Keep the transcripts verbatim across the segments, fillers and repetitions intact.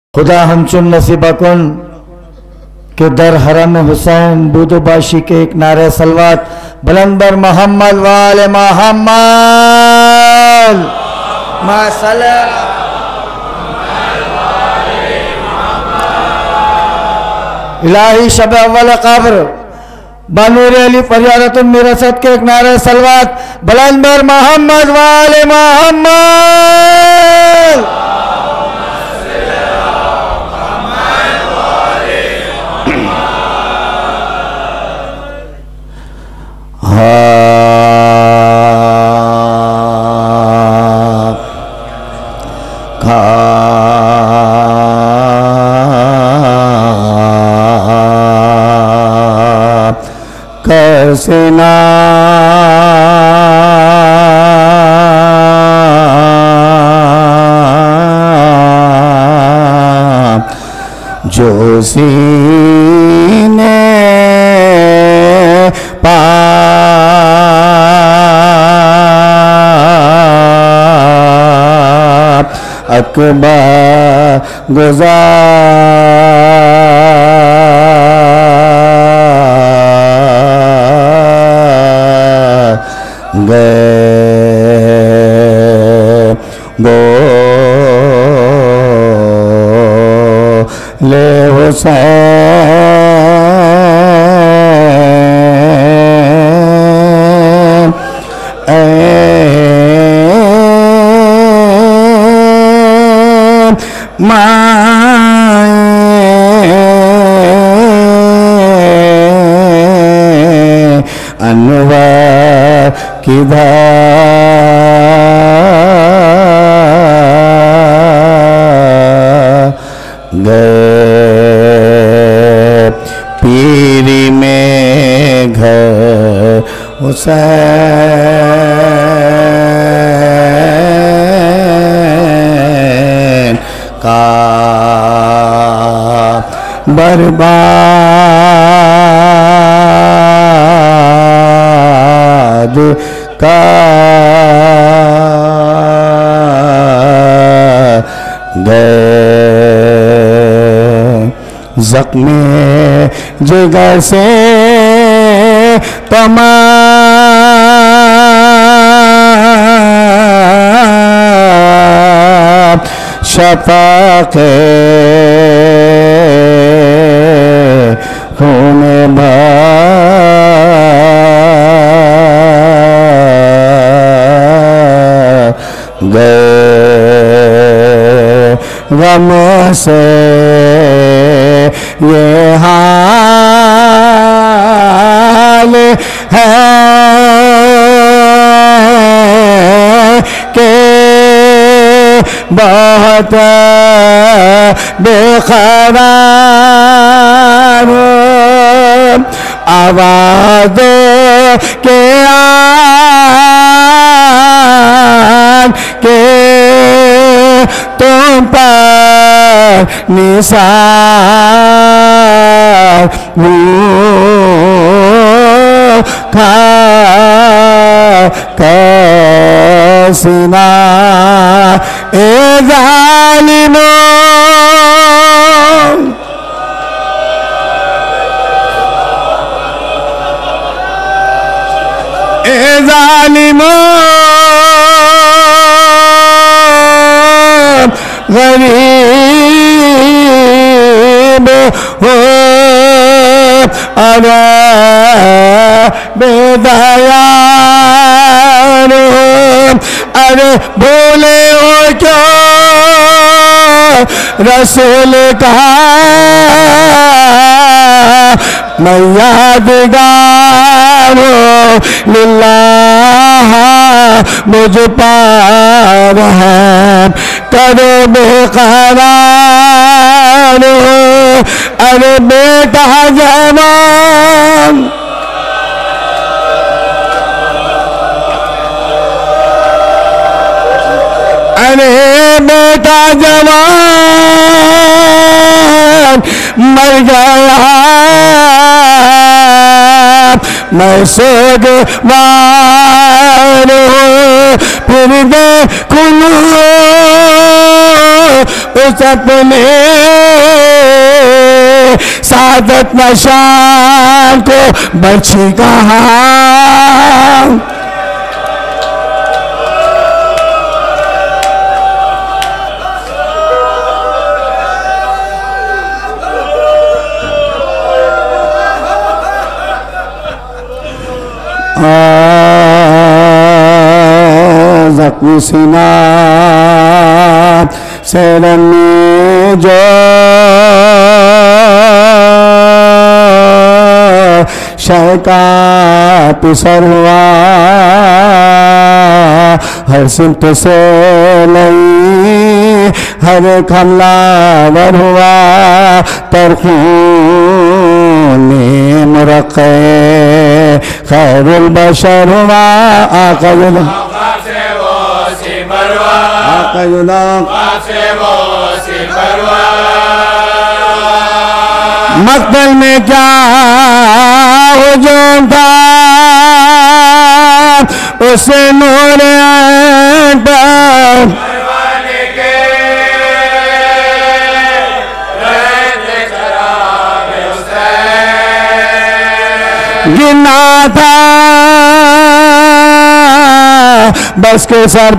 खुदा हमचुन नसीबा कुन के दर हरम हुसैन बूदोबाशी के एक नारे सलवात बुलंदर मोहम्मद वाले मोहम्मद मासला इलाही शब अव्वल कब्र बनूर अली फरियादतुन मिरसत के एक नारे सलवात बुलंदर मोहम्मद वाले मोहम्मद कैसना जो सीने पा अकबर गुज़ार गए बोले हुसैन अनवर किधर गए पीरी में घर हुसैन का बर्बाद का गए ज़ख्मे जिगर से तमाम शफ़क़े खून भर गए गम से ये हाल है कि बहुत बेक़रार आवाज़ों के आन के तुम पर निसार खा कैसना ए ज़ालिमों ए ज़ालिमों गरीब हो अरे बेदयार हो अरे बोले हो क्या रसूल का मैं यादगार हो लिल्लाह मुझ पार है करो बेक़रार हो अरे बेटा जवान अरे बेटा जवान मर गया मैं सोगवार फिर दे खुलू सपने सादत नशान को बची कहाँ। जख्मी सीना से रन्नी जो शैका पिसर हुआ, हर सिमत से नहीं हर खमलावर हुआ, तरखूने मुरक़े खैरुल बशर हुआ। आक़ा मक़तल में क्या हुजूम था, उसे नूर गिना था बस के सर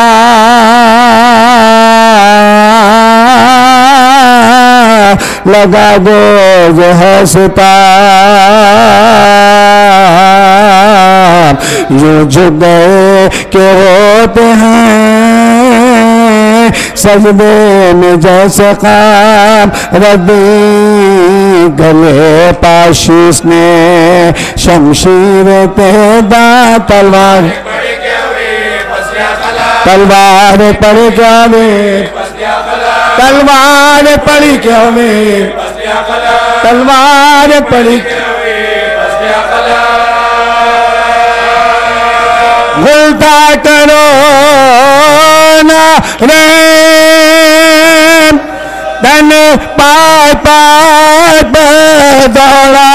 पर लगा दो जो है सितार, जो झुक गए के होते हैं सजदे में जैसे काम, रद्दी गले पाशीस ने शमशीर तेदा तलवार तलवार पड़ी क्या में तलवार पड़ी क्या में तलवार पड़ी गुलता करो ना रे धन पाय पाय दौड़ा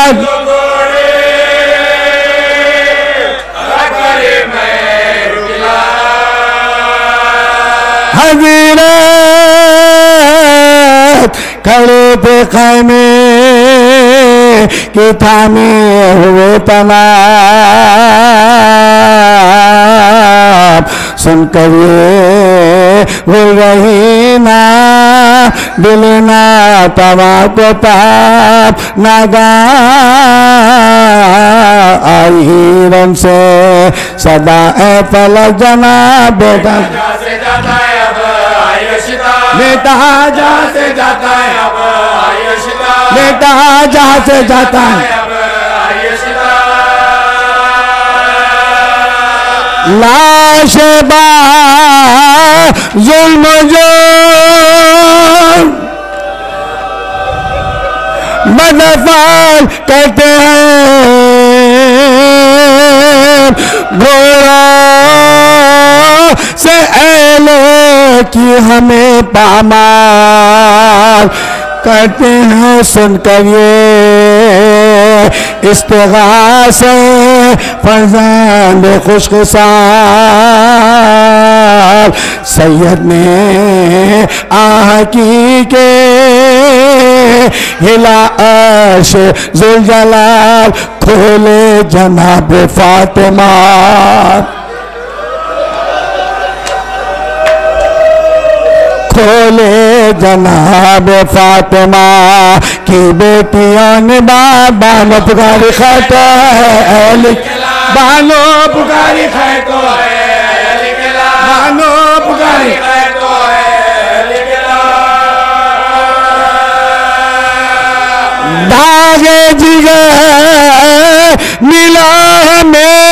हज़रत खड़े थे ख़ैमे के थामे हुए तनाब, सुनकर ये भूल रही ना दिल ना तवा को ताप, नागा आई रन से सदा ए फलक जना बेटा बेटा जहाँ से जाता है अब बेटा जहाँ से जाता है लाश बा जुल्म जो बदफाल कहते हैं घोड़ा से ऐले की हमें पामाल करते हैं, सुनकर ये इस्तिग़ासे फरज़ांद खुशकिसाल, सैयद ने आह की के हिला अर्श ज़ुलजलाल, खोले जनाब फातिमा खोले जनाब फातिमा की बेटियों ने बानो पुकारी खैतो है बानो पुकारी खैतो है बानो पुकारी खैतो है दागे जिगर मिला हमें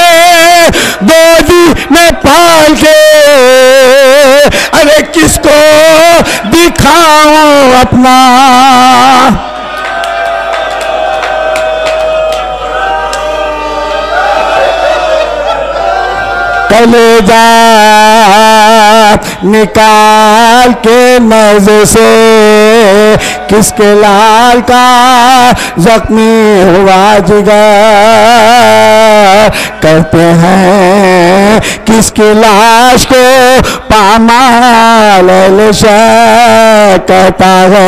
गोदी में पाल के, अरे किसको दिखाऊं अपना कलेजा निकाल के मज़े से, किसके लाल का जख्मी हुआ जिगर, कहते हैं किसकी लाश को पामाल शह कहता है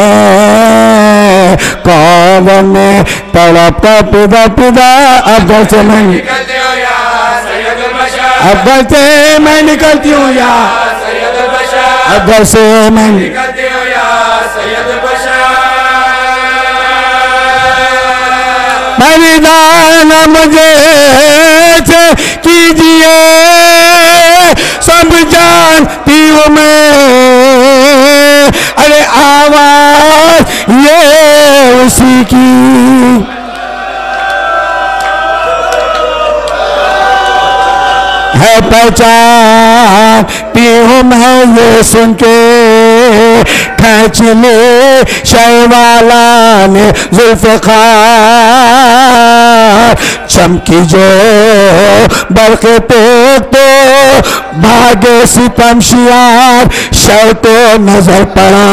कौन में तड़प का पिदा पिदा अब घर से मैं निकलती हूँ यार सैयदुल बशर अब घर से मैं निकलती हूँ यार सैयदुल बशर अब घर से मैं निकलती हूँ यार सैयदुल बशर बलिदान मुझे से कीजिए सब जानती हूँ मैं अरे आवाज ये उसी की है पहचानती हूँ मैं ये सुन के खींच ले शहवाला ने जुल्फ़िकार चमकी जो बरक़े पे तो भागे सितम शियार शह तो नजर पड़ा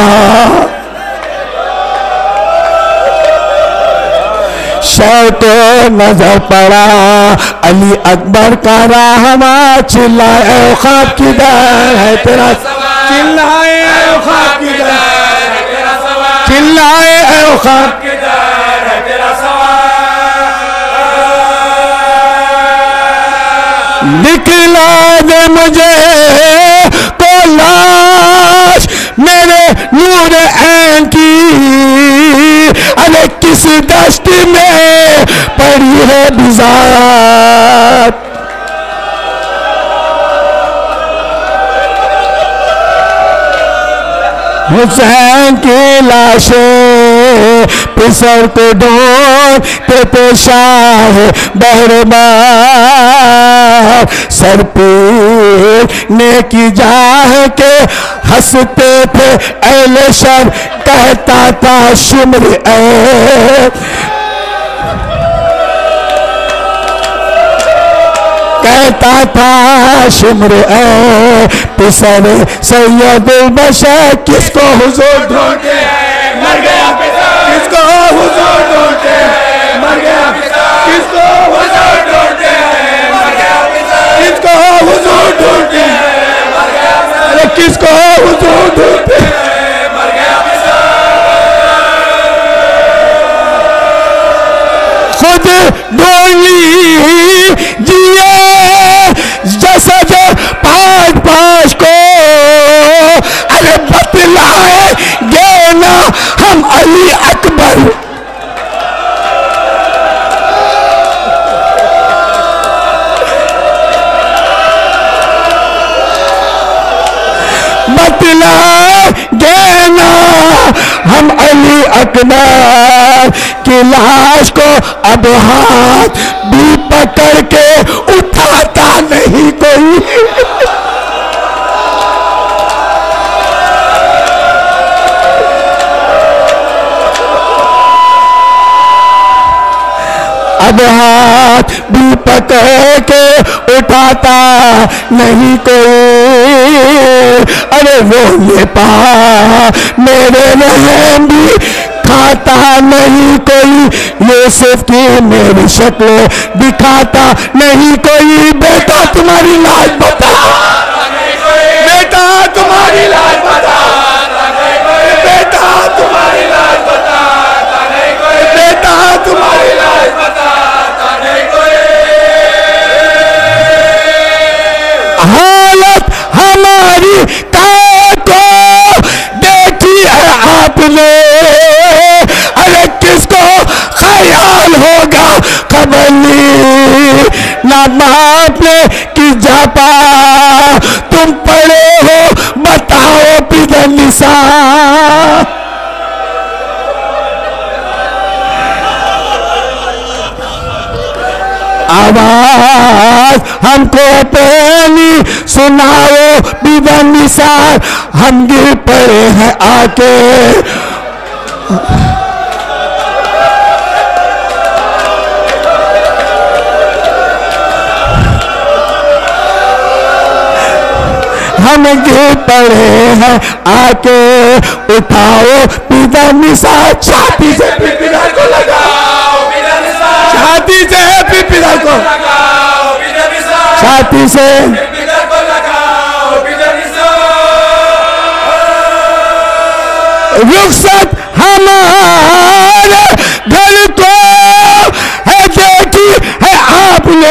शह तो नजर पड़ा अली अकबर का रहमा चिल्लाए ख्वाब किधर है तेरा चिल्लाए ख्वाब किधर है तेरा सवाल चिल्लाए ख्वाब किधर है तेरा सवाल दिखला दे मुझे को लाश मेरे नूर ऐन की अरे किस दश्त में पड़ी है बिजात हुसैन की लाशें पिसर को ढोल पे पेशाह बहरबार सर पीर ने की जाह के हंसते थे अहले शर कहता था शुम्र ए कहता था शुम्र ए पिसर सैयदुल बशर किसको हुजूर ढूंढते मर गया पिता किसको हुजूर ढूंढते मर गया पिता किसको हुजूर ढूंढते मर गया पिता किसको हुजूर ढूंढते मर गया पिता किसको हुजूर ढूंढते मर गया पिता खुद ढूंढ जिए जैसा जो पाँच पाँच को अरे बतलाएंगे ना हम अली अकबर बतलाएंगे ना हम अली अकबर की लाश को अब हाथ भी पकड़ के उठाता नहीं कोई अब हाथ भी पकड़ के उठाता नहीं कोई अरे वो ये पा मेरे रहम भी खाता नहीं कोई यूसुफ की मेरी शक्ल दिखाता नहीं कोई बेटा तुम्हारी लाज बता बेटा तुम्हारी लाज बता बेटा तुम्हारी लाज बता बेटा तुम्हारी लाज बता हालत हमारी को देखी है आपने अरे किसको ख्याल होगा खबर ना बाप ने कि जापा तुम पढ़े हो बताओ पिदर निसा आवाज हमको पहली सुनाओ बिदर निसार हम गिर पड़े हैं आके हम गिर पड़े हैं आके उठाओ पिदर निसार छाती से पिदर को लगाओ छाती से पिदर को छाती से रुखसत हमारे घर तो है देखी है आपने,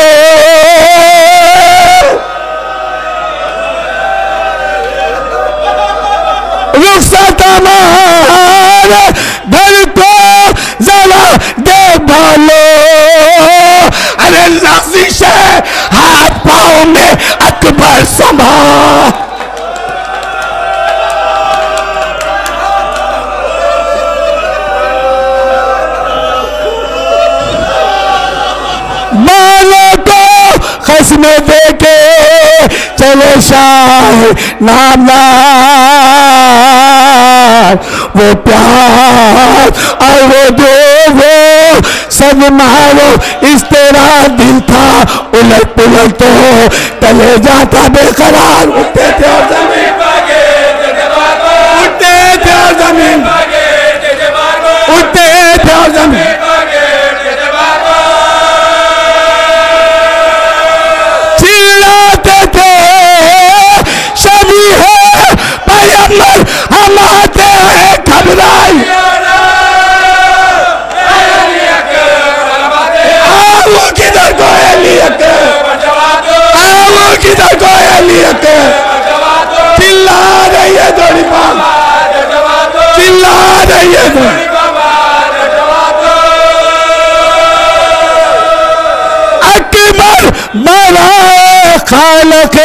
रुखसत हमारे घर तो जरा देखो लो। अरे लफ्ज़िश है हाथ पाँव में अकबर समा, खस्में देके चले शाह नामदार, वो प्यार और वो दो वो सब मारो इस तेरा दिल था उलट पुलट तो कले जाता बेकरार। उठते थे और जमीन उठते थे और जमीन उठते थे और जमीन चिल्लाते थे शबी है पैगंबर हम आते हैं घबराई। वो किधर को वो किधर को चिल्ला रही है थोड़ी पाल, चिल्ला रही है थोड़ी अकबर बड़ा खालक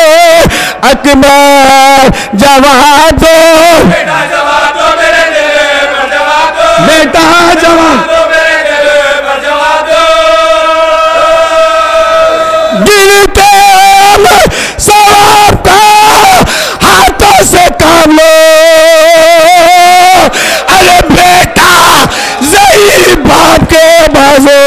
अकबर जवाब दो बेटा जवाब दो मेरे दिल पर जवाब दो बेटा जवाब दो मेरे दिल पर जवाब दो। गिनते सवाब का हाथों से काम लो। अरे बेटा ज़हीर बाप के बाजू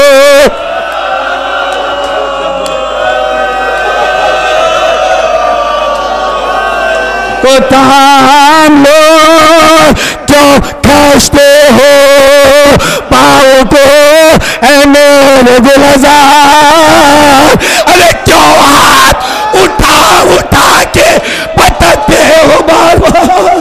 को थाम लो, क्यों खींचते हो पाँव को ऐ मेरे गुलजार। अरे क्यों हाथ उठा उठा के पटकते हो बार बार।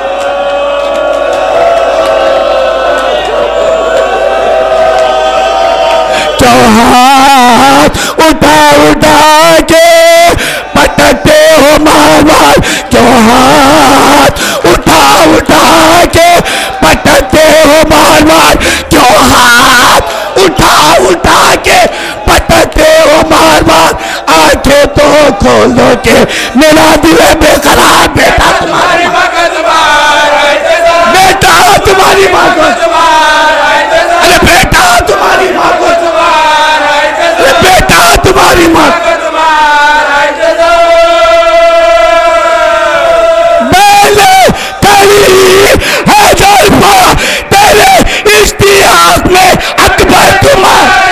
क्यों हाथ उठा उठा के पटकते हो बार बार। क्यों हाथ उठा उठा के पटकते हो बार बार। क्यों हाथ उठा उठा के पटकते हो बार बार। आंखें तो खोल दो के मेरा दिल है बेकरार। बेटा तुम्हारी माँ का बेटा तुम्हारी माँ को अरे बेटा तुम्हारी माँ को अरे बेटा तुम्हारी माँ तेरे इश्तियाक में अकबर तुम्हारे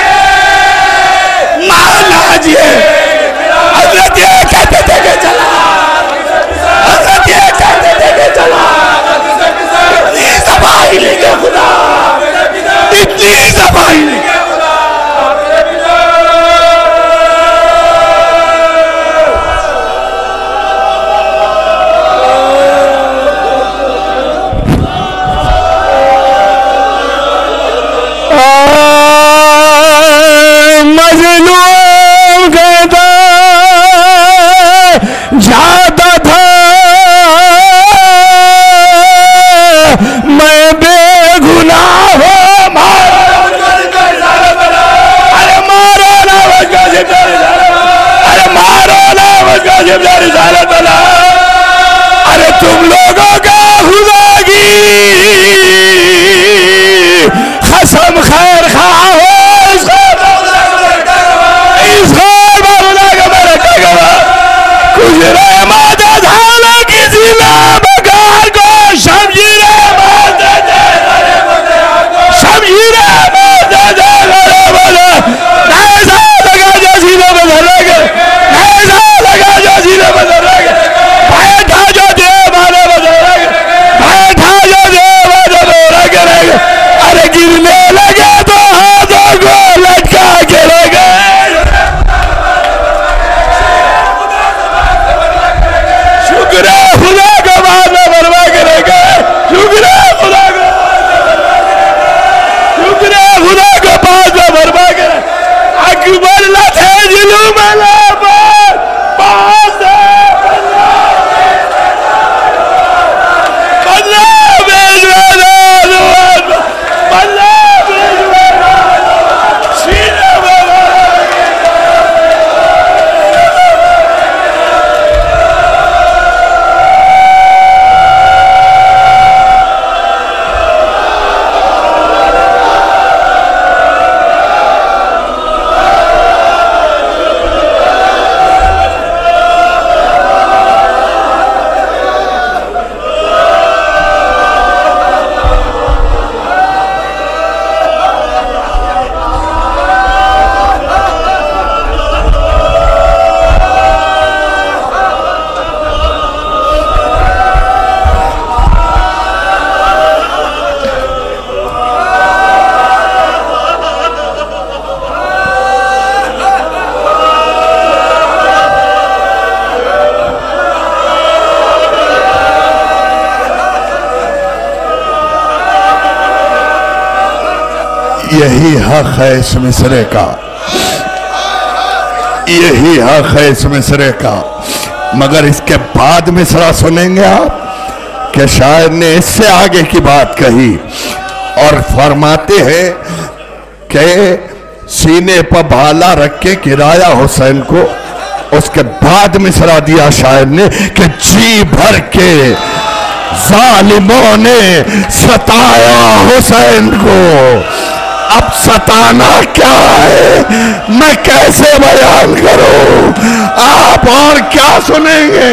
महाराज ये हजरत ये कहते थे कि चला हजरत ये कहते थे कि चला इतनी ज़बाई लेके खुदा इतनी ज़बाई लेके मजलूम कहता जाता था मैं बेगुनाह हो मारो अरे मारो ना अरे मारो ना अरे तुम लोगों का खुदा की कसम खैर खा हो किसी बगार को शमशीर यही हक है इस मिसरे का, यही हक है इस मिसरे का। मगर इसके बाद मिसरा सुनेंगे आप कि शायर ने इससे आगे की बात कही और फरमाते हैं कि सीने पर भाला रख के गिराया हुसैन को। उसके बाद मिसरा दिया शायर ने कि जी भर के जालिमों ने सताया हुसैन को, अब सताना क्या है मैं कैसे बयान करूं, आप और क्या सुनेंगे।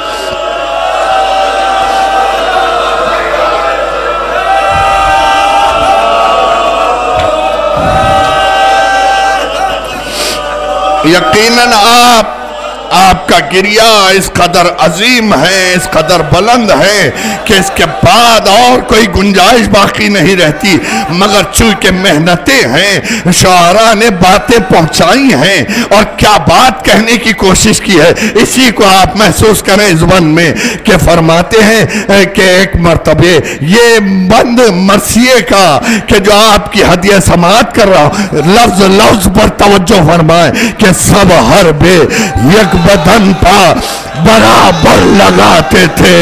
यकीनन आप आपका गिरिया इस कदर अजीम है, इस कदर बुलंद है कि इसके बाद और कोई गुंजाइश बाकी नहीं रहती। मगर चूंकि मेहनतें हैं, शायरा ने बातें पहुंचाई हैं और क्या बात कहने की कोशिश की है, इसी को आप महसूस करें जुबान में कि फरमाते हैं कि एक मर्तबे ये बंद मरसिए का कि जो आपकी हदिया समात कर रहा हूं, लफ्ज लफ्ज पर तवज्जो फरमाए कि सब हर बे एक बदन पा बराबर लगाते थे।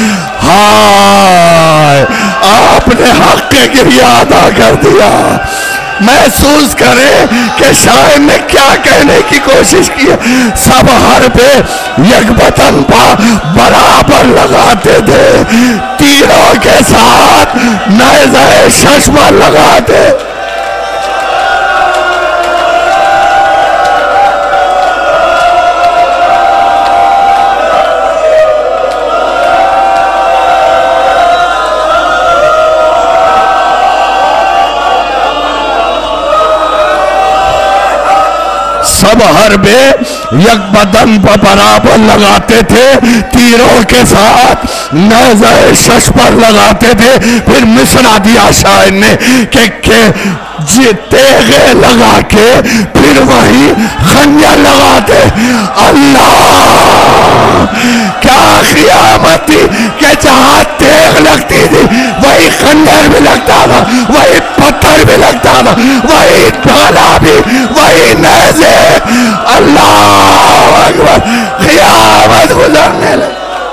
हाय आपने हक के गिरिया अदा कर दिया। महसूस करें कि शायर ने क्या कहने की कोशिश की है। सब हर पे एक बदन पा बराबर लगाते थे, तीरों के साथ नेज़े शश्मा लगाते। सब हर बे एक बदन पर बराबर लगाते थे, तीरों के साथ नेज़े शश पर लगाते थे। फिर मिसरा दिया शायर ने कि, कि तेगे लगा के फिर वही खंजर लगाते। अल्लाह क्या क़ियामत थी कि जहां तेग लगती थी वही खंजर भी लगता था, वही पत्थर भी लगता था, वही भाला भी, वही नेज़े। अल्लाह अकबर, क़ियामत गुजरने लगी।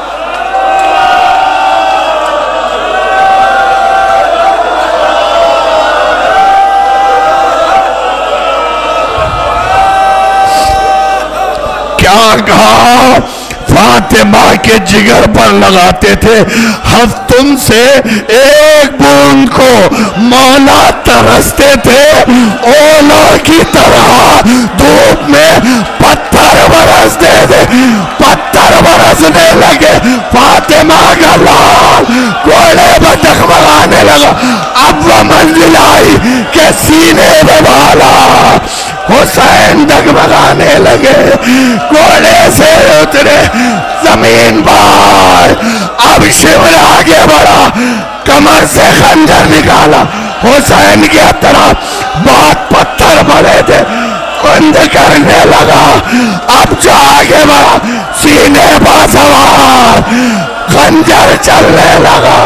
क्या कहा, फातिमा के जिगर पर लगाते थे। हम तुमसे एक बूंद को मौला तरसते थे, ओला की तरह धूप में पत्थर बरसते थे। पत्थर बरसने लगे, फातिमा का लाल घोड़े पर डगमगाने लगा। अब वह मंजिल आई के सीने में भाला हुसैन डगमगाने लगे, घोड़े से उतरे, जमीन पर। अब शिवर आगे बढ़ा, कमर से खंजर निकाला, हुसैन की तरफ बहुत पत्थर पड़े थे, कुंद करने लगा। अब जो आगे बढ़ा, सीने पर सवार खंजर चलने लगा।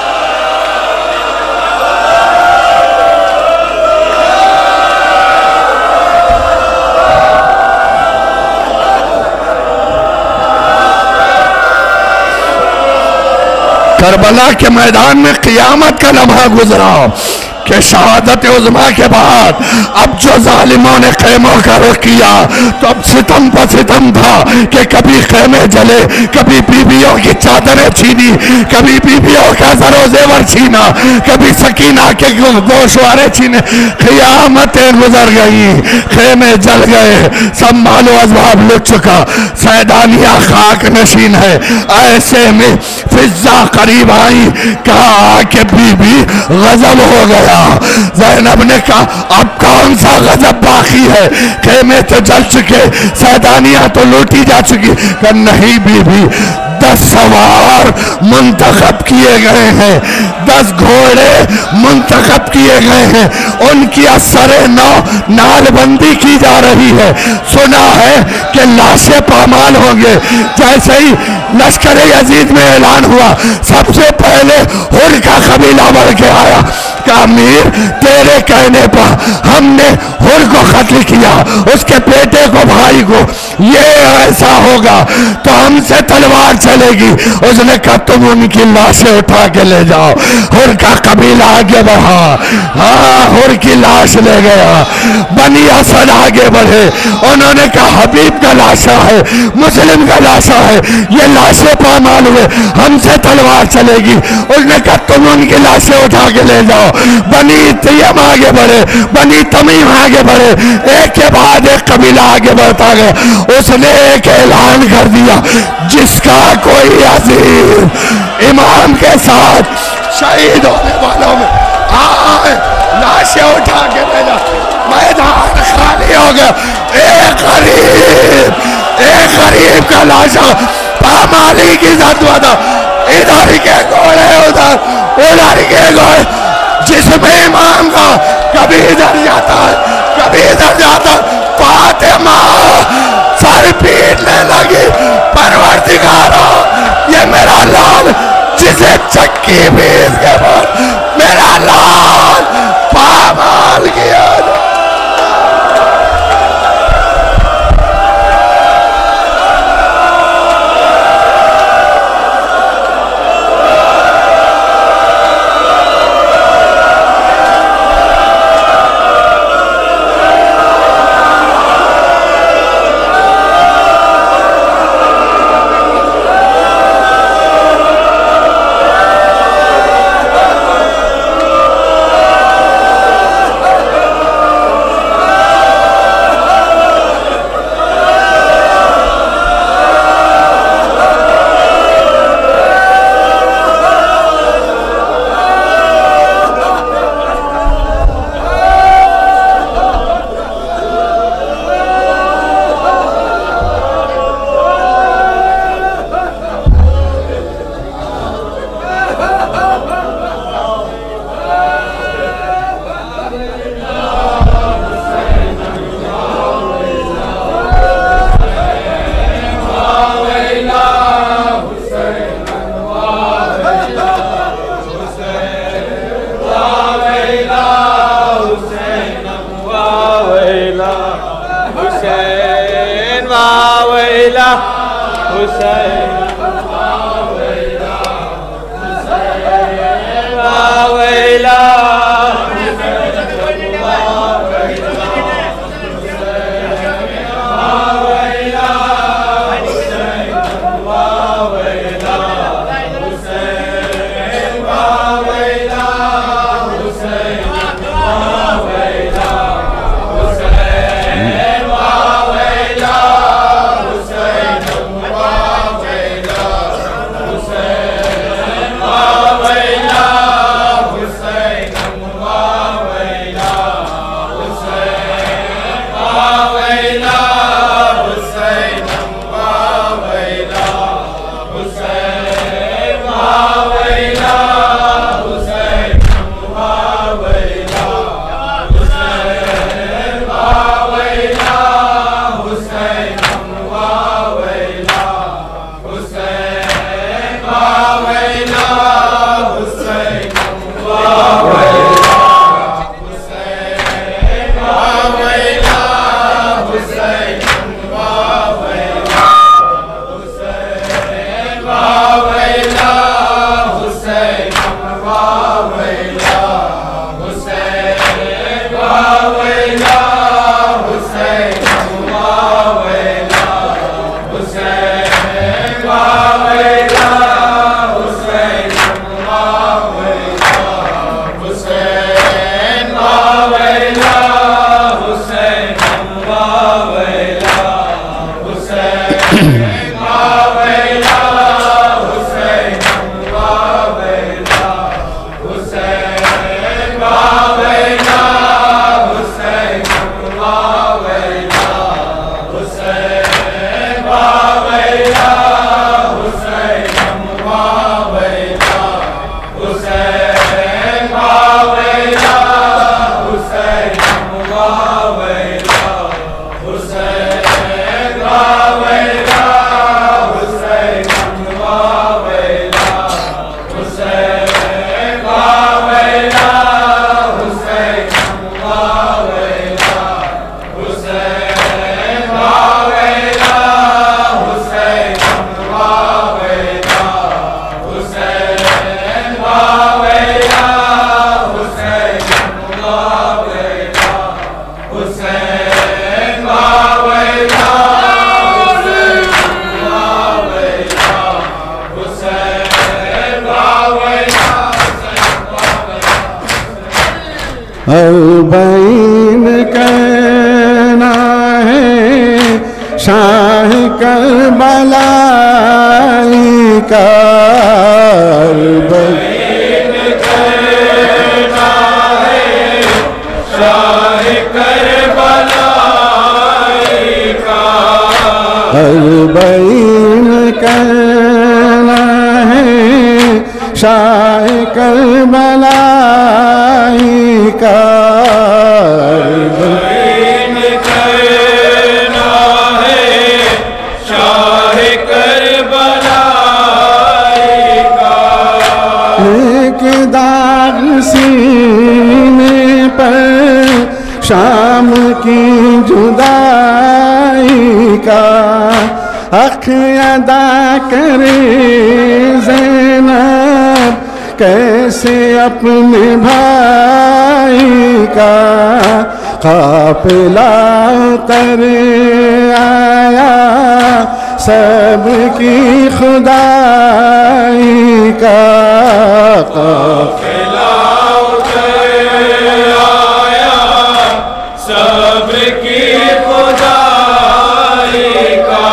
करबला के मैदान में क़ियामत का लम्हा गुजरा कि शहादत उज़्मा के बाद अब जो जालिमों ने खैमों का रुख किया तो अब सितम पर सितम था कि कभी खैमे जले, कभी बीबियों की चादरें छीनी, कभी बीबियों का ज़रो ज़ेवर छीना, कभी सकीना के गोशवारे छीने। क़ियामतें गुजर गई, खैमे जल गए, सब मालो असबाब लुट चुका, सैदानिया खाक नशीन है। ऐसे में फिजा करीब आई, कहा कि बीबी गजब हो गया। ज़ैनब ने कहा अब कौन सा गजब बाकी है, खेमे तो जल चुके, सैदानियां तो लूटी जा चुकी। कि नहीं बीबी, दस सवार मुंतखब किए गए हैं, दस घोड़े मुंतखब किए गए हैं, उनकी असरे नौ नालबंदी की जा रही है। सुना है कि लाशें पामाल होंगे। जैसे ही लश्कर यजीद में ऐलान हुआ, सबसे पहले हुर का कबीला बढ़ के आया, का अमीर, तेरे कहने पर हमने हुर को कत्ल किया, उसके बेटे को, भाई को, ये ऐसा होगा तो हमसे तलवार चलेगी। उसने कहा तुम उनकी लाशें उठा के ले जाओ। हुर का कबीला आगे बढ़ा, हाँ हुर की लाश ले गया। बनी असद आगे बढ़े, उन्होंने कहा हबीब का लाशा है, मुस्लिम का लाशा है, ये लाशें पामाल हुए, हमसे तलवार चलेगी। उसने कहा तुम उनकी लाशें उठा के ले जाओ। बनी तैयम आगे बढ़े, बनी तमीम आगे बढ़े, एक के बाद एक कबीला आगे बढ़ता गया। उसने एक ऐलान कर दिया, जिसका कोई अजीम इमाम के साथ शहीद होने वालों में आए, लाशें उठा के ले जा। मैदान खाली हो गया। एक गरीब, एक गरीब का लाशा पामाली की जतवा था। इधर के घोड़े, उधर उधर के घोड़े, जिसमें इमाम का कभी इधर जाता है, कभी इधर जाता। फातिमा सर पीटने लगी, परवरदिगारा ये मेरा लाल जिसे चक्की बेच के बाद मेरा लाल पामाल किया। अलबैन कहना है शाह करबलाई का, अलबैन कहना है शाह करबलाई का, अलबैन कहना है शाह करबलाई का, अलबैन कहना है शाह करबलाई का। एक दाग सीने पर शाम की जुदाई का, अख अदा करे ज़ैनब कैसे अपने भाई का, काफिला कर आया सबकी खुदाई का, काफिला कर आया सबकी खुदाई का।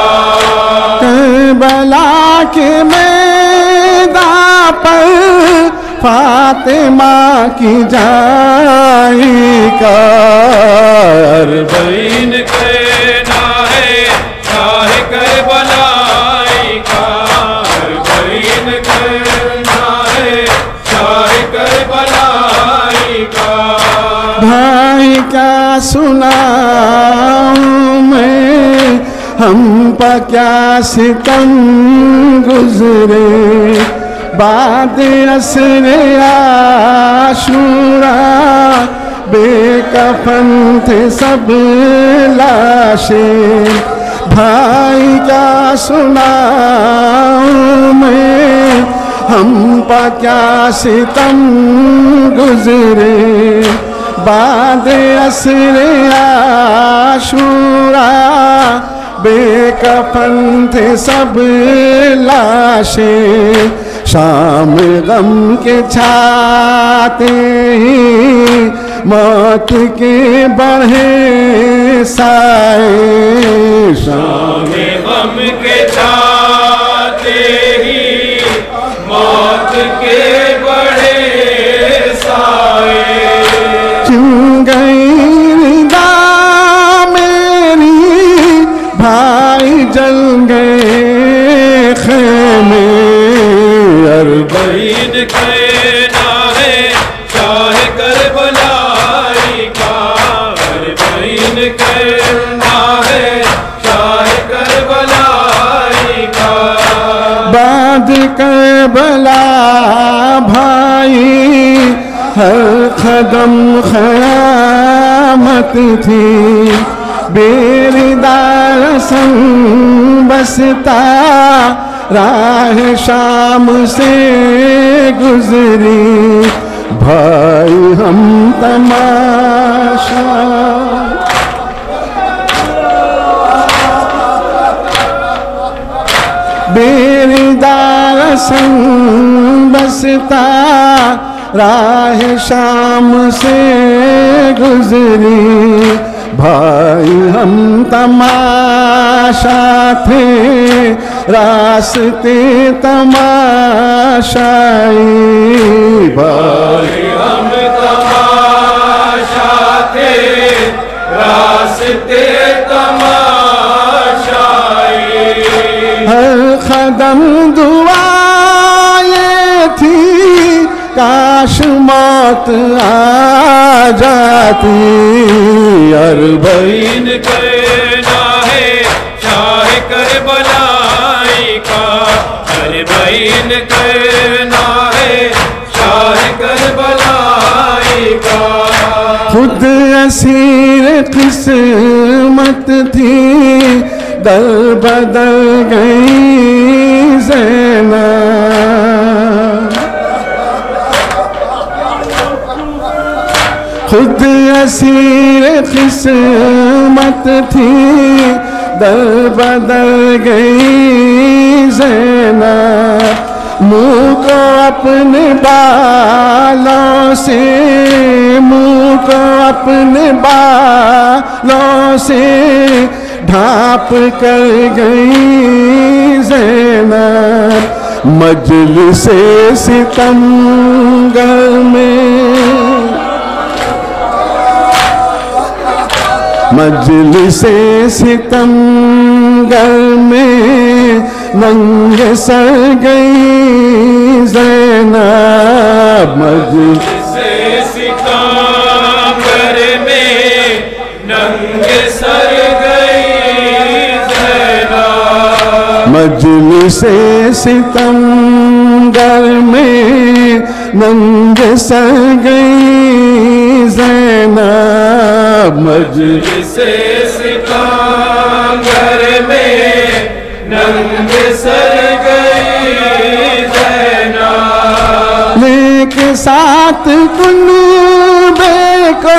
करबला के मैदान पर फातिमा की जाई का, अलबैन कहना है शाह करबलाई का, अलबैन कहना है शाह करबलाई का। भाई क्या सुनाऊं मैं हम पर क्या सितम गुजरे, बाद असरे आशूरा बेकफन थे सब लाशें। भाई क्या सुनाऊं मैं हम पर क्या सितम गुजरे, बाद असरे आशूरा बेकफन थे सब लाशें। शाम गम के छाते ही मौत के बढ़े साए, शाम गम के छाते ही मौत के बढ़े साए। चुन गई निदा मेरी भाई जल गए खेमे, अलबैन कहना है शाह करबलाई का, अलबैन कहना है शाह करबलाई का। बाद करबला भाई हर कदम ख़यामत थी, बेरिदार संग बसता राह शाम से गुजरी। भाई हम तमाशा बेरिदार संग बसता राह शाम से गुजरी। भाई हम तमाशा थे रास्ते तमाशाई, भाई हम तमाशा थे रास्ते तमाशाई। हर कदम दुआएं थी काश मौत आ जाती, अलबैन कहना है शाह करबलाई का, अलबैन कहना है शाह करबलाई का। खुद असीर किस्मत थी दल बदल गई ज़ैनब, खुद असीर किस्मत थी दल बदल गई ज़ैनब। मुँह को अपने बालों से मुँह को अपने बालों से ढांप कर गई ज़ैनब मजलिसे सितमगर में, मजलिसे सितमगर में नंगे सर गई ज़ैनब मजलिसे सितमगर में नंगे सर गई ज़ैनब मजलिसे सितमगर में नंगे सर गई ज़ैनब मजलिसे सितमगर में नंगे सर गई ज़ैनब लेके साथ कुनबे को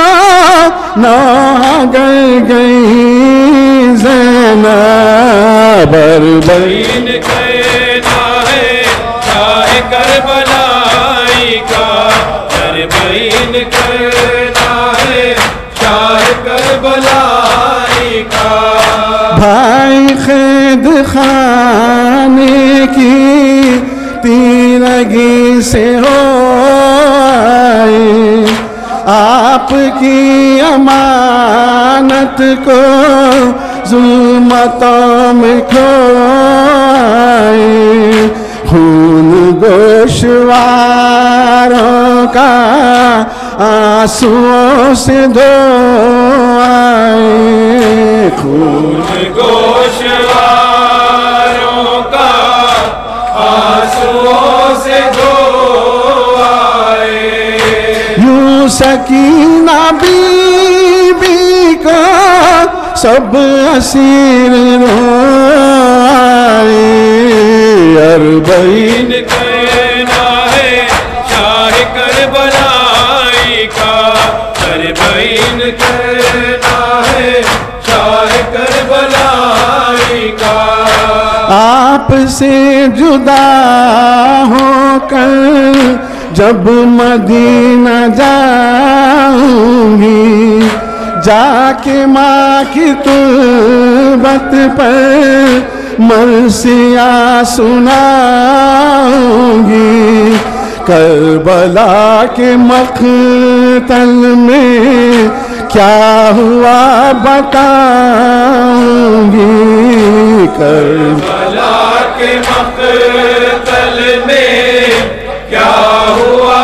नागर गई ज़ैनब बरबरीन कहना है चाहे करबलाई का, बरबरीन कहना है चाहे करबलाई का। भाई खैद खाने की तीरगी से हो आए, आपकी अमानत को जुल्मतों में खो आए, खून गोशवारों का आंसुओं से धो आए, खून गोशवारों का आंसुओं से धो आए। यूं सकीना बीबी को सब असीर रोए, अरबईन कहना है शाह करबलाई का, अरबईन कहना है शाह करबलाई का। आपसे जुदा होकर जब मदीना जाऊंगी, जाके माँ की तुरबत पर मरसिया सुनाऊंगी, करबला के मक़तल में क्या हुआ बताऊंगी, करबला के मक़तल में क्या हुआ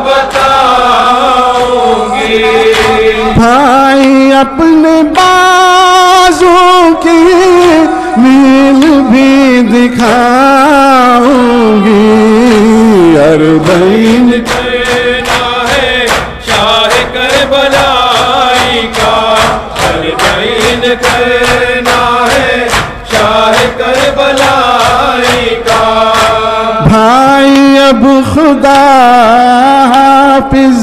बताऊंगी। भाई अपने बाजों की मील भी दिखाऊंगी, अरबईन कहना है शाह करबलाई का, अरबईन कहना है शाह करबलाई का। भाई अब खुदा हाफिज,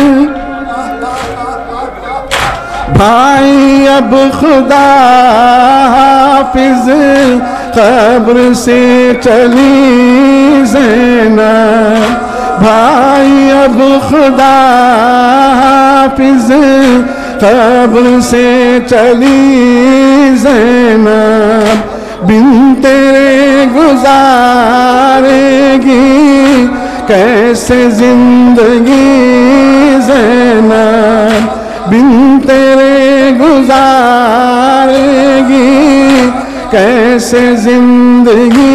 भाई अब खुदा हाफिज कब्र से चली ज़ैनब, भाई अब खुदा हाफिज कब्र से चली ज़ैनब, बिन तेरे गुजारेगी कैसे जिंदगी ज़ैनब, बिन तेरे गुजारेगी कैसे जिंदगी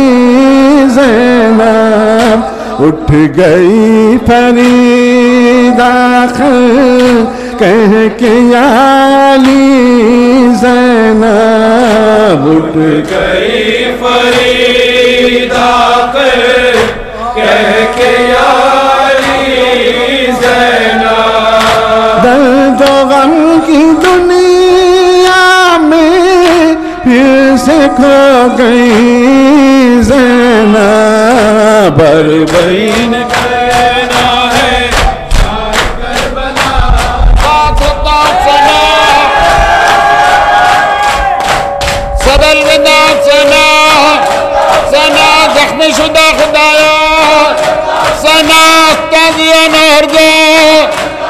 ज़ैनब। उठ गई फरीदा कह के याली ज़ैनब, उठ गई फरीदा कह के याली ज़ैनब। दर्द गम की दुनिया में फिर से खो गई ज़ैनब, बरबईन कहना है शाह करबला सब अलविदा सना, सना जख्म शुदा खुदाया, सना ताज़िया नहर दो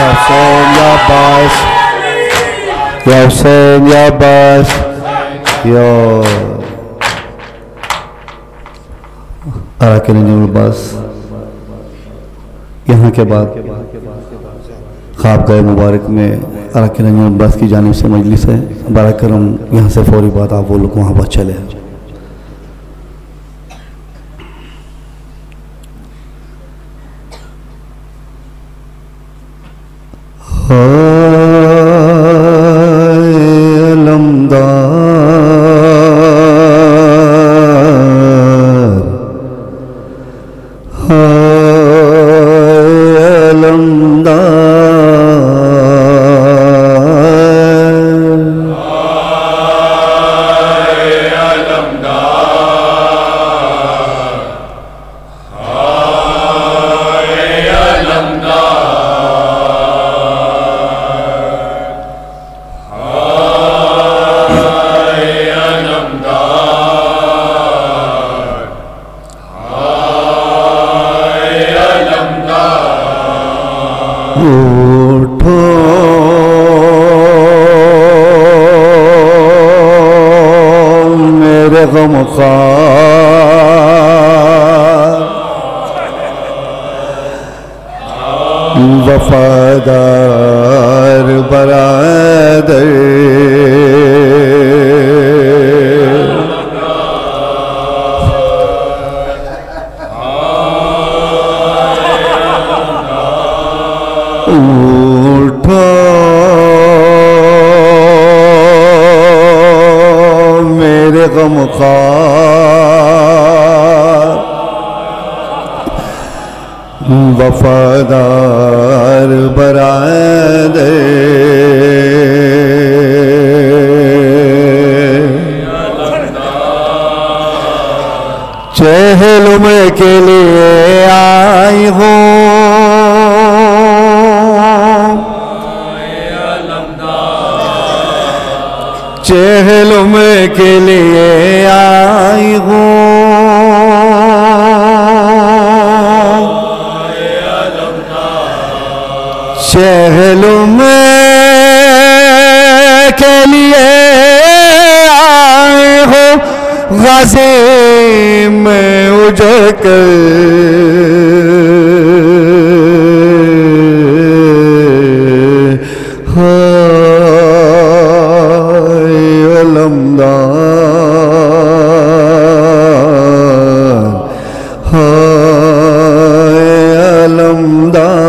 Hussein Ya Abbas, Ya Hussein Ya Abbas, Ya अराकिन Abbas. यहाँ के बाद ख्वाबगाह मुबारक में अराकिन अब्बास की जानिब से मजलिस है। बारह करम यहाँ से फौरी बात आप वो लोग वहाँ पर चले। वफादार बरादर उठो मेरे गमख्वार वफादार बरादर चहलुम के लिए आई हूँ चहलुम के लिए आई हूँ चहलुम के लिए आए हो गाज़ी में उजड़ कर हाय अलमदार हाय अलमदार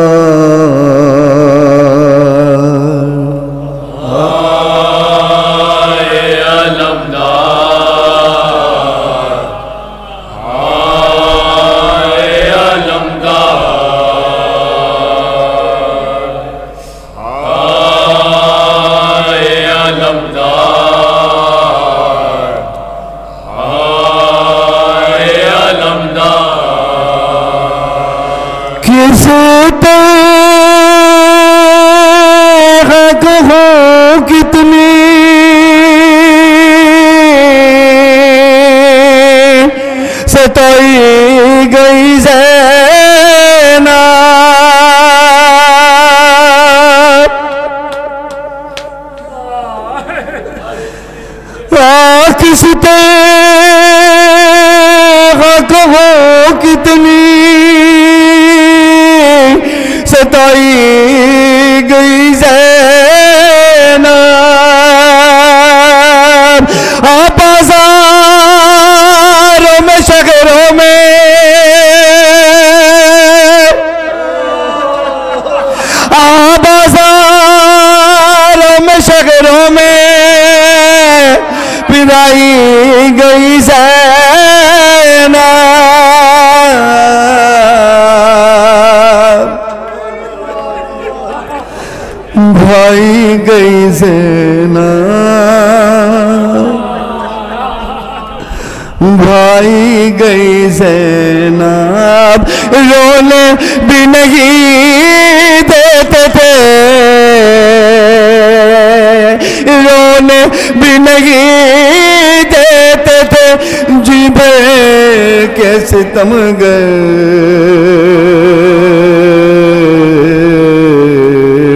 भाई गई ज़ैनब रोने भी नहीं देते थे रोने भी नहीं देते थे जी भर के सितमगर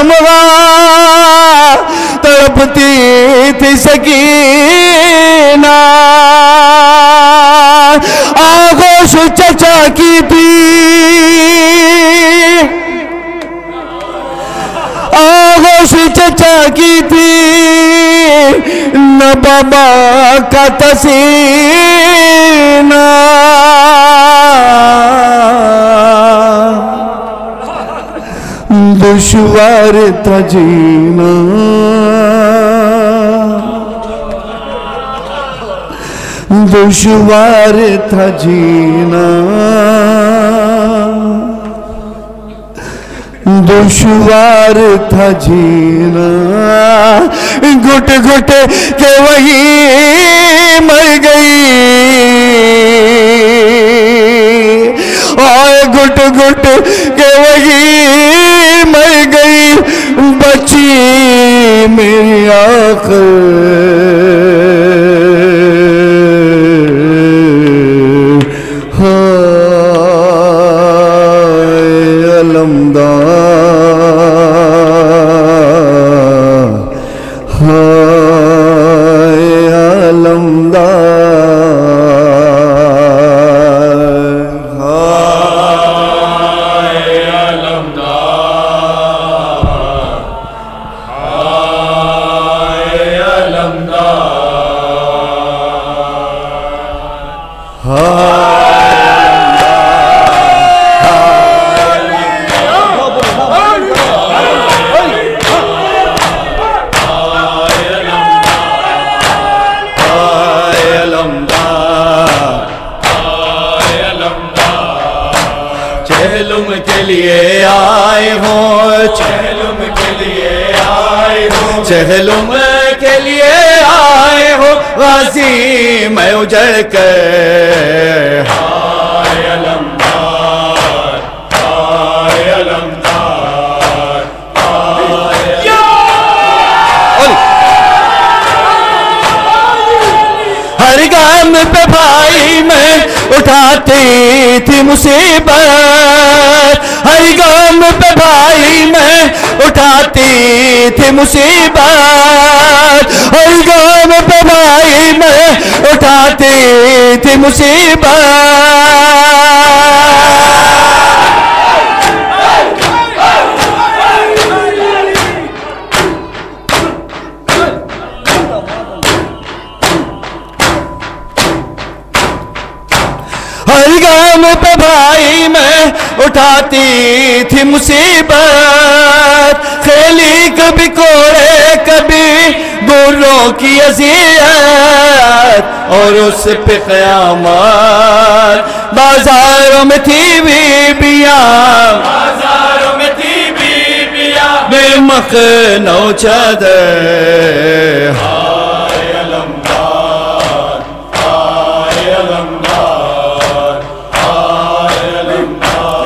गमगा तड़पती थी सकीना, आगोश चचा की थी, आगोश चचा की थी, न बाबा का तसीना। दुश्वार था जीना, दुश्वार था जीना, दुश्वार था जीना। घुट घुट के वही मर गई, और घुट घुट के वही मर गई, बची मेरी आँखें चहलुम के लिए आए हो गाजी मैं उजड़ कर। हाय अलमदार, हाय अलमदार, हर गाम पे भाई मैं उठाती थी मुसीबत, हर गाम पे भाई मैं उठाती थी मुसीबत, हर गाम पे भाई मैं उठाती थी मुसीबत। हर गाम पे भाई मैं उठाती थी मुसीबत, खेली कभी कोड़े कभी गुर्रों की अज़ियत, और उस पे क़यामत। बाजारों में थी बीबियां, बाजारों में थी बीबियां बेमखनो चादर। हाय अलमदार, हाय अलमदार, हाय अलमदार।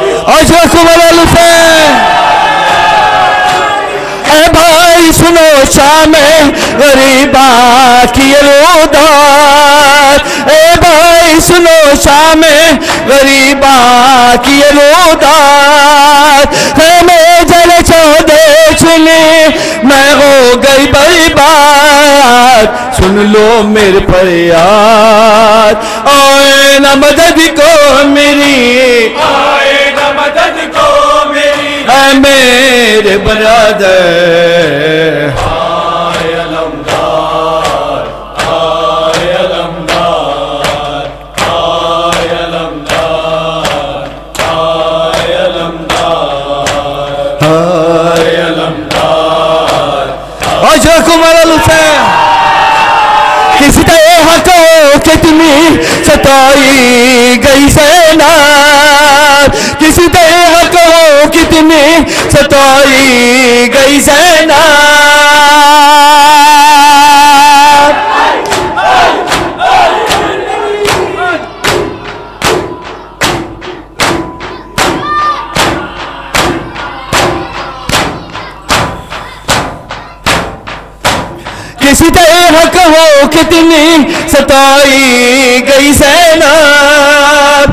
ए भाई सुनो शाम गरीबा की रोदात, ए भाई सुनो शाम गरीबा की रोदात, हमें जल चौदे सुने मैं हो गई बर्बाद। सुन लो मेरे फरियाद, आए न मदद को मेरी, आए न मदद को मेरी, ऐ मेरे बरादर। हाय अलमदार, हाय अलमदार, हाय अलमदार, हाय अलमदार, हाय अलमदार। अजकुम अलहुसैन किसी तरह को कितनी सताई गई ज़ैनब, किसी तरह को कितनी सताई गई ज़ैनब। किसी तरह कहो कितनी सताई गई ज़ैनब,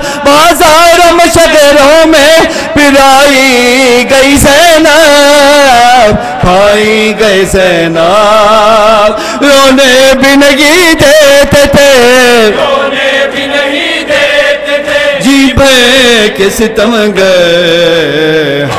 बाजारों में शहरों में पिराई गई ज़ैनब, भाई गए सैनाब, रोने भी नहीं देते थे, रोने भी नहीं देते थे, जी भय के सितम गए।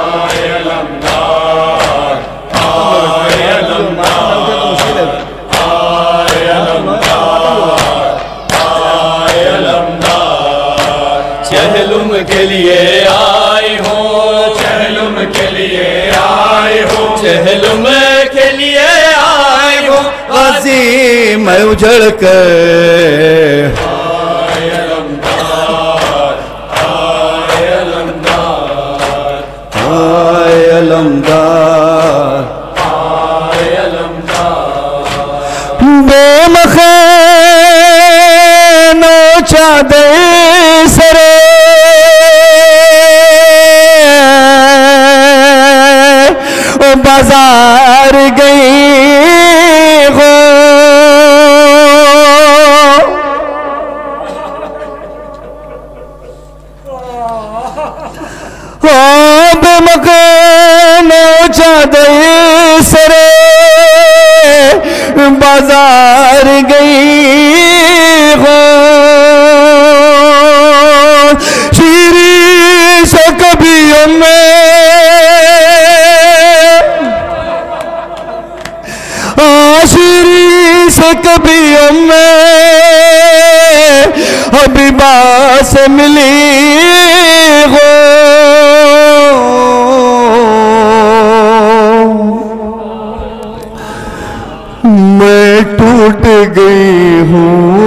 चहलुम के लिए आए हो, चहलुम के लिए आए हो, चहलुम के लिए आए हो, गाजी मैं उजड़ कर। आए अलमदार, आए अलमदार, आए अलमदार, आए अलमदार। बेमखे नोचा दे सरे, बाजार गई हो, बेमकान चादर सरे बाजार गई हो, शीरी से कभी में आशिरी से कभी में हबीबा से मिली हो, मैं टूट गई हूँ,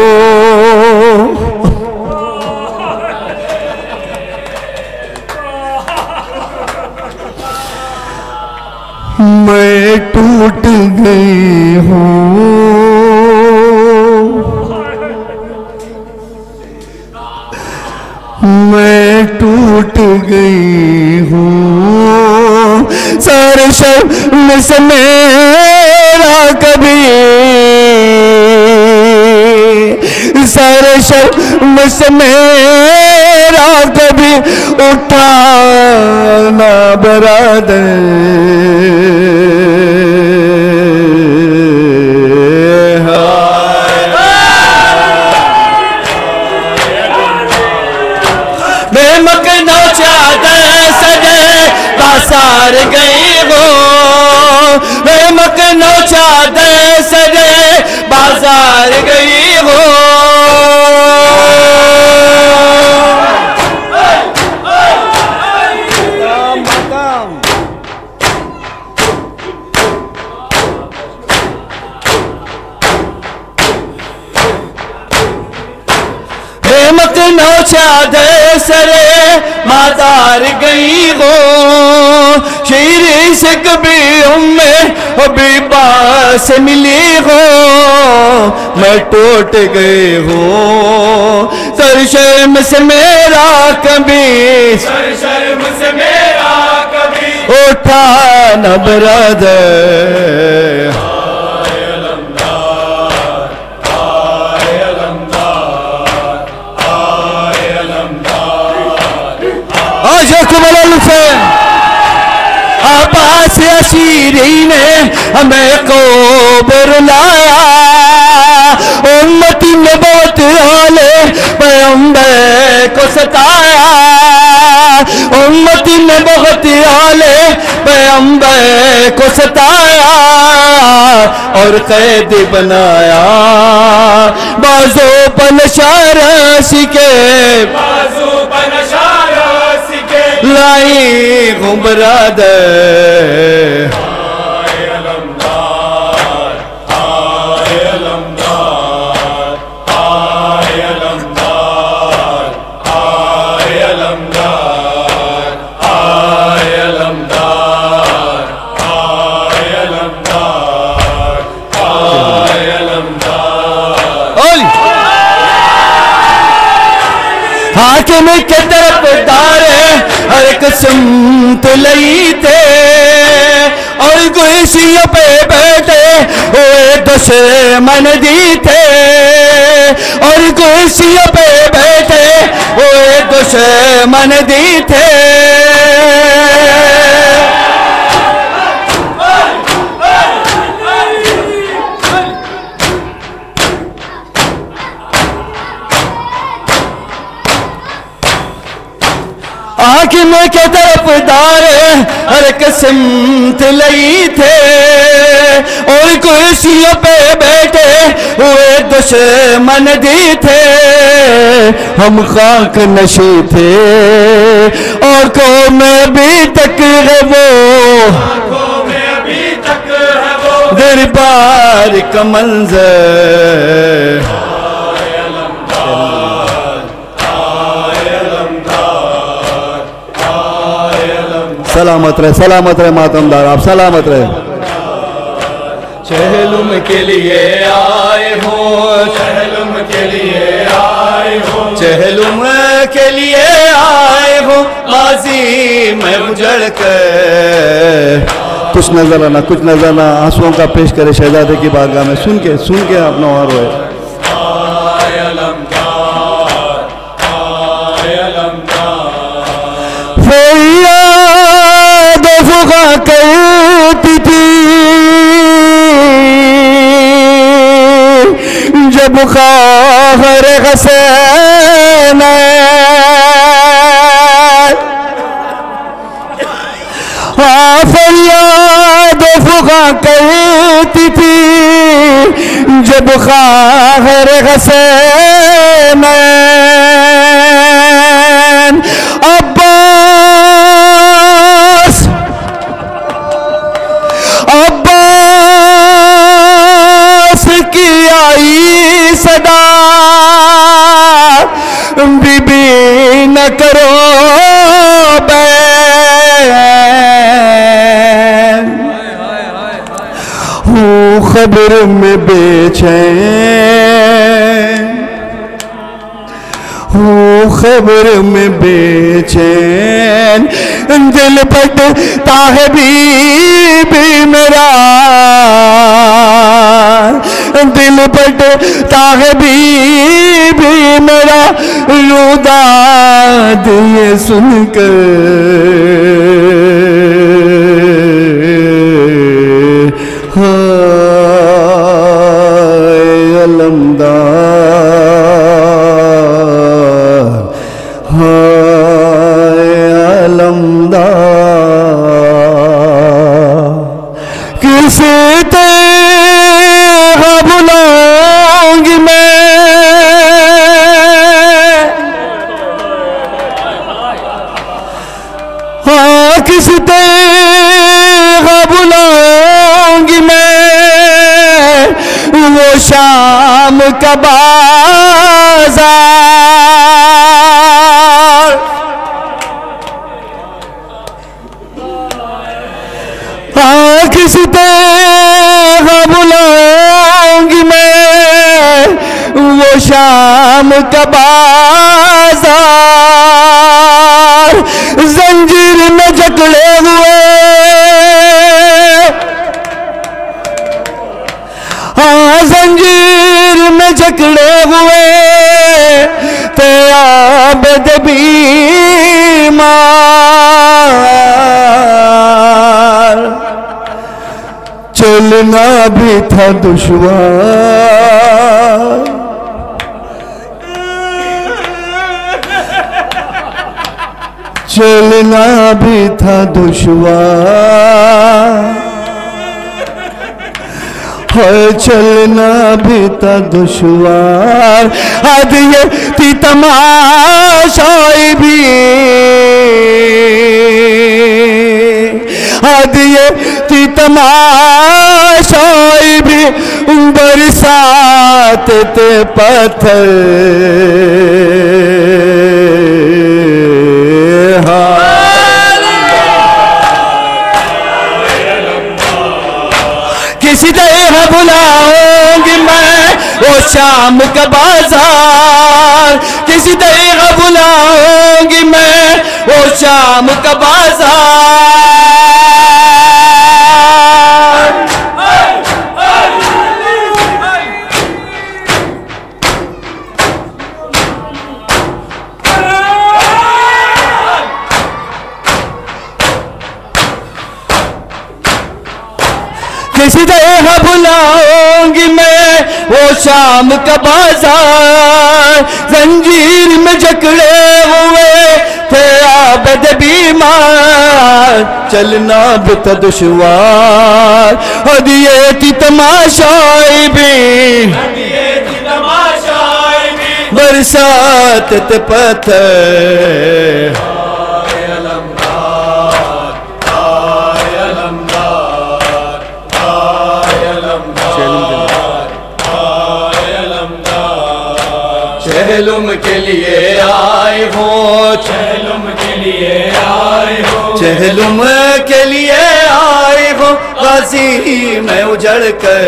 मैं टूट गई हूँ, मैं टूट गई हूँ, सारे शर्म से मेरा कभी, सारे शर्म से मेरा कभी उठाना बरादर। बाजार गई हो, मैं मकनो चादर सजे बाजार गई हो, मकनो चादर सरे बाजार गई हो, शीरी से कभी उम्मे हबीबा से मिली हो, मैं टूट गई हूँ, सर शर्म से मेरा कभी, सर शर्म से मेरा कभी उठा न बरादर। अब्बास अशीरी ने हमें को बुलाया, उम्मती ने बहुत हाले पैगंबर को सताया, उम्मती ने बहुत हाले पैगंबर को सताया और कैदी बनाया, बाजू पर नशारा सीखे, बाजू पर नशारा सीखे लाई गुमराद। आए अलमदार, आए अलमदार, आए अलमदार, आए अलमदार, आए अलमदार, आए अलमदार, आए अलमदार। हाकिम के तरफ दारे हर किस्म तो लई थे और कुर्सियों पे बैठे हुए दुश्मन दी थे, और कुर्सियों पे बैठे हुए दुश्मन दी थे। हाकिम के तरफदार हर किस्मत लई थे और कुर्सियों पे बैठे हुए दुश्मन दी थे। हम खाक नशी थे और कौम में भी तक है वो, दरबार का मंजर। सलामत रहे, सलामत रहे मातमदार, आप सलामत रहे। चहलुम के लिए आए हो, चहलुम के लिए आए हो, चहलुम के लिए आए हो, माजी में उजड़ कर। कुछ नजर आना, कुछ नजर आना, आंसुओं का पेश करे शहजादे की बारगाह में। सुन के सुन के अपना और रोए। फरियाद फुगा करती थी जब ख़ाहर हसैन, हाँ फरियाद फुगा करती थी जब ख़ाहर हसैन। अब्बास अब्बास की आई सदा, बीबी न करो बैन, हूँ खबर में बेचैन, हूँ खबर में बेचैन। दिल फटता है बीबी मेरा, दिल फटता है बीबी मेरा, रुदाद ये सुनकर। हाय अलमदार, हाय अलमदार, किसे तेरा बुलाऊंगी मैं, हाँ किसे तेरा बुलाऊंगी मैं, वो शाम का बाजार। हाँ किसी तेरा बुलाऊंगी मैं, वो शाम का बाजार। जंजीर में जकड़े हुए, हाँ जंजीर में जकड़े हुए तेरा बीमार। चलना भी था दुश्वार, चलना भी था दुश्वार, है चलना भी था दुश्वार। आज ये थी तमाशाई भी, आज ये थी तमाशाई भी, बरसात ते पत्थर। किसी तरह बुलाऊंगी मैं वो शाम का बाजार, किसी तरह बुलाऊंगी मैं वो शाम का बाजार। किसी तरह बुलाऊंगी मैं वो शाम का बाजार। जंजीर में जकड़े हुए थे आबद चलना भी तो दुश्वार। दिए थी तमाशाई भी बरसात ते पत्थर। चहलुम के लिए आए हो, चहलुम के लिए आए हो, चहलुम के लिए आए हो गाजी मैं उजड़ कर।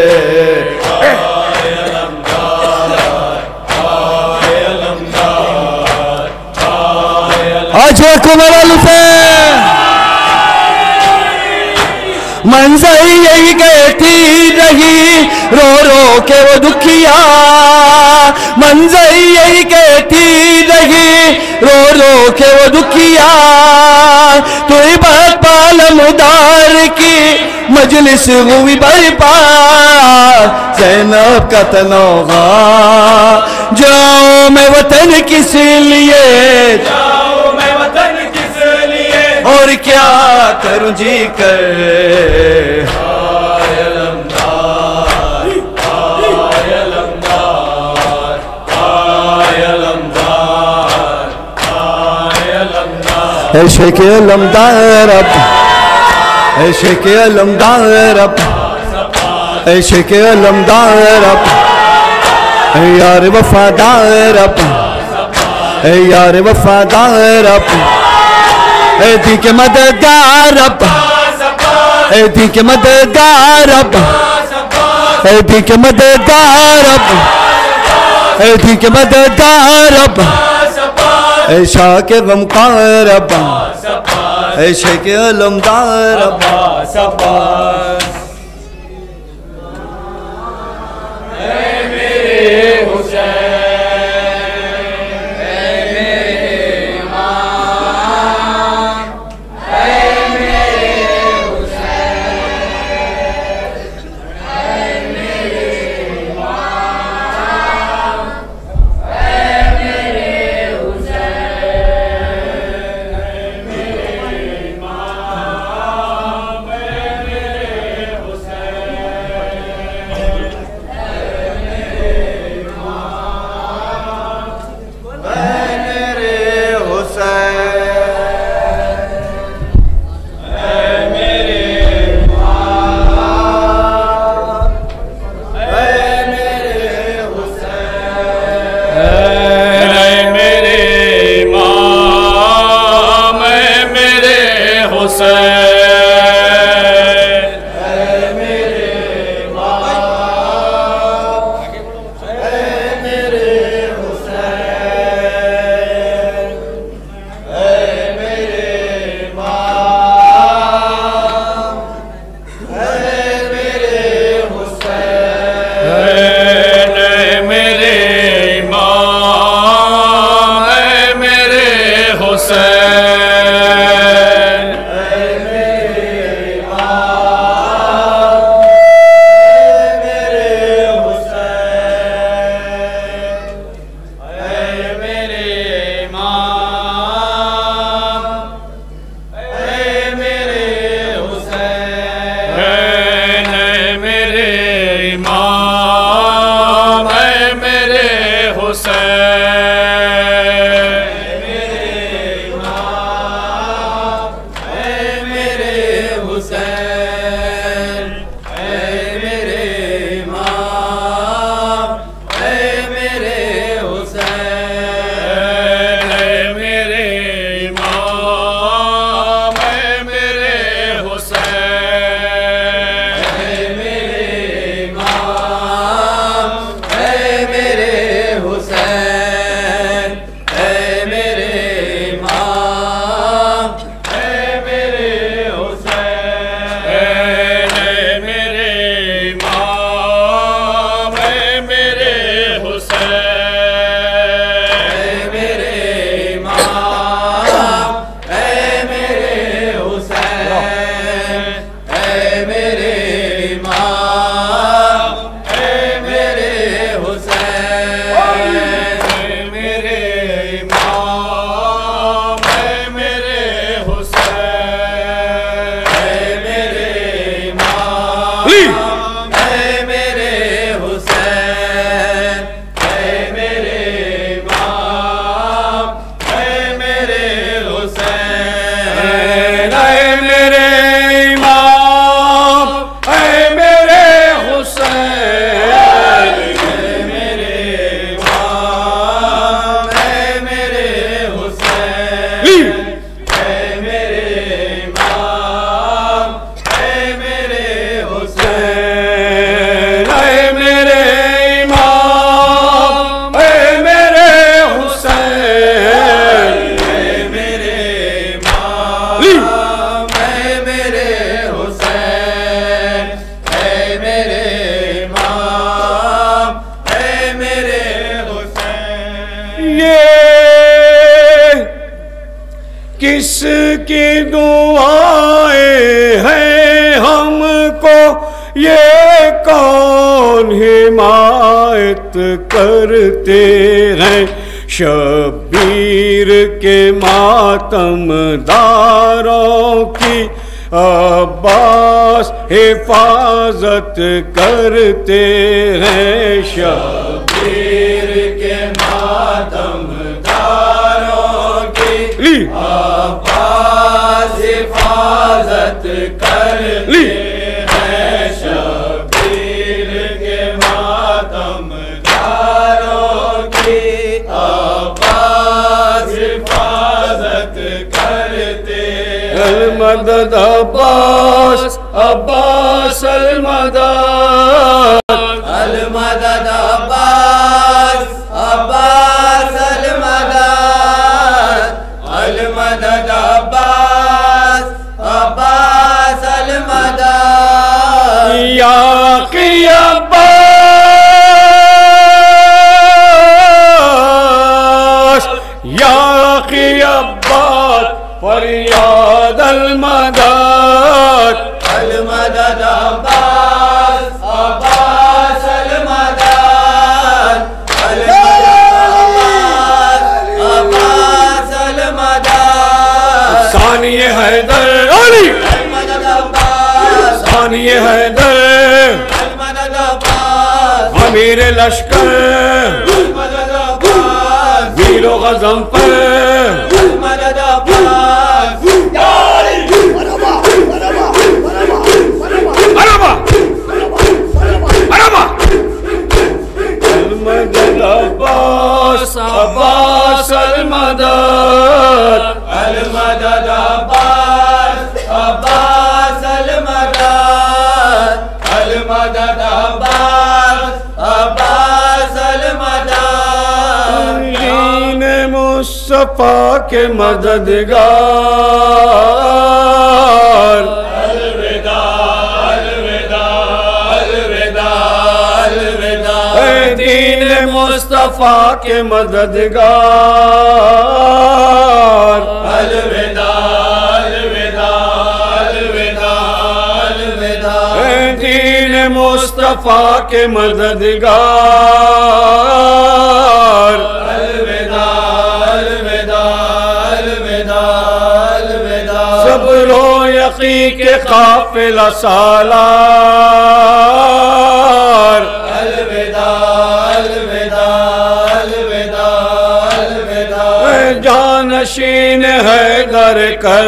आज कुमर मंजर यही कहती रही रो रो के वो दुखिया, मंजर यही कहती रही रो रो के वो दुखिया। तो बात पालम उदार की मजलिस हुई बरपा, ज़ैनब का तनोगा जाओ मैं वतन किस लिए, जाओ मैं वतन किस लिए, और क्या करूं जी कर। ऐशे के अलमदार अब, ऐशे के अलमदार अब, ऐशे के अलमदार अब, यार वफादार अब, यार वफादार अब, दी के मददगार अब, दी के मददगार अब, दी के मददगार अब, दी के मददगार अब, ऐशा के गमकार अब्बा, ऐशे के अलमदार अब्बा। किसकी दुआएं हैं हमको, ये कौन हिमायत करते हैं। शब्बीर के मातमदारों की अब्बास हिफाजत करते हैं। शब्बीर के मातमदारों की अब्बास हिफाजत करते हैं। शब्बीर के मातमदारों की अब्बास हिफाजत करते हैं। अलमदद अब्बास, अब्बास अलमदद, अलमदद अब्बास, अब्बास अलमदद, अलमदद अब्बास, अब्बास अलमदद। या कि अब्बास, या कि अब्बास फरियाद अलमदद, अलमदद अब्बास, अब्बास अलमदद, अलमदद अब्बास अलमदद। सानिए हैदर अली, अलमदद अब्बास, सानिए हैदर, अलमदद अब्बास। अमीर लश्कर, अलमदद अब्बास। वीरो गज़नफ़र, अलमदद अब्बास। अलमदद अब्बास, अब्बास अलमदद, अलमदद अब्बास, अब्बास अलमदद, अलमदद अब्बास, अब्बास अलमदद। दीन मुस्तफा के मददगार, अलविदा, अलविदा, अलविदा, अलविदा। दीन मुस्तफा के मददगार, अलविदा, अलविदा, अलविदा, अलविदा। दीन मुस्तफा के मददगार, अलविदा, अलविदा, अलविदा, अलविदा। सब्रो यकी के काफिला सालार, अलविदा, अलविदा, अलविदा, अलविदा। जानशीन हैदर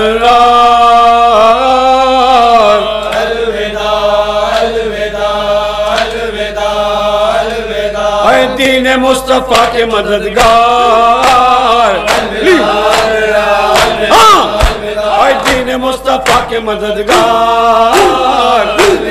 कर्रार, अलविदा, अलविदा, अलविदा, अलविदा। दीन मुस्तफा के मददगार, हाँ दीन मुस्तफा के मददगार।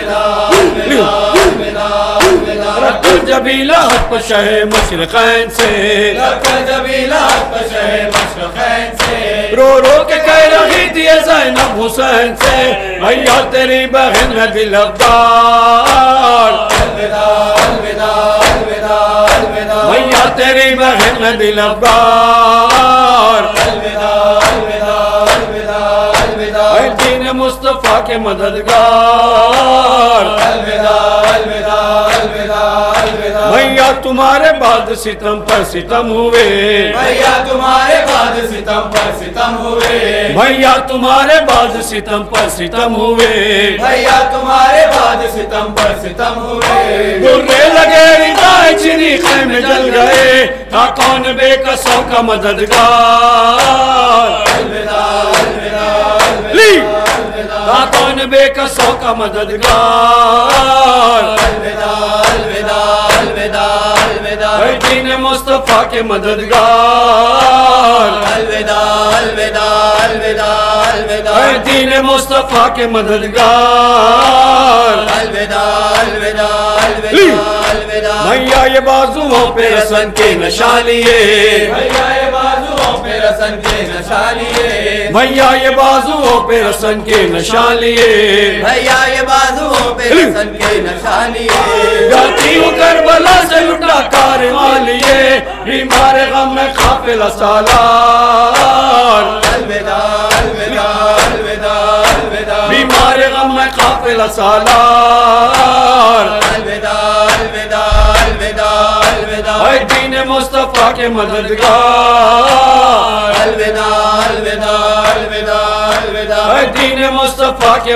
जबीला हक शह मशरक़ैन से, जबीला हक शह मशरक़ैन से। रो रो के कह रही थी ज़ैनब हुसैन से, भैया तेरी बहन है दिल अब्दार, अलविदा, अलविदा, अलविदा, अलविदा। भैया तेरी बहन है दिल अब्दार, अलविदा, अलविदा, अलविदा, अलविदा। दीन मुस्तफा के मददगार, अलविदा, अलविदा, अलविदा, अलविदा। भैया तुम्हारे बाद सितम पर सितम हुए, भैया तुम्हारे बाद सितम पर सितम हुए। भैया तुम्हारे बाद सितम पर सितम हुए, भैया तुम्हारे बाद सितम पर सितम हुए। गुर्रे लगे रिदाए चिनी में जल गए, था कौन बेकसों का मददगार, अलविदा, अलविदा, अलविदा। कौन बेकसों का मददगार, अलविदा, अलविदा, अलविदा, अलविदा। दीन मुस्तफा के मददगार, अलविदा, अलविदा, अलविदा, अलविदा। दीन मुस्तफा के मददगार, अलविदा, अलविदा, अलविदा, अलविदा। भैया ये बाजुओं पे रसन के नशा लिए, भैया ये बाजुओं पे रसन के नशा लिए। भैया ये बाजुओं पे रसन के नशा लिए, भैया ये बाजुओं पे रसन के नशा लिए। जाती हूँ करबला से लुटा कारवां लिए, बीमार गम में काफिला सालार, अलविदा, सालार। अलविदा अलविदा अलविदा अलविदा ऐ दीन मुस्तफा के मददगार। अलविदा अलविदा अलविदा अलविदा ऐ दीन मुस्तफा के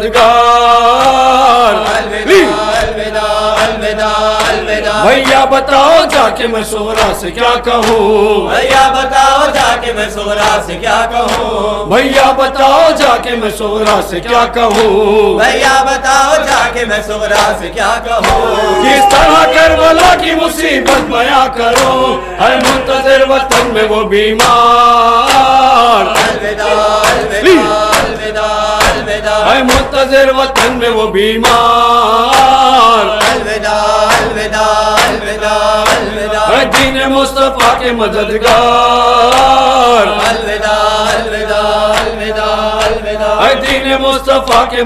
मददगार। अलविदा अलविदा अलविदा अलविदा भैया बताओ जाके मैं सोहरा से क्या कहूँ। भैया बताओ जाके मैं सोहरा से क्या कहूँ। भैया बताओ जाके मैं सोहरा से क्या कहूँ। भैया बताओ जाके मैं सोहरा से क्या कहूँ। किस तरह करबला की मुसीबत बयां करूँ, है मुंतज़िर वतन में वो बीमार। अलविदा अलविदा अलविदा अलविदा है मुंतज़िर वतन में वो बीमार। अलविदा अलविदा अलविदा अलविदा है दीन मुस्तफा के मददगार। अलविदा अलविदा अलविदा अलविदा है दीन मुस्तफा के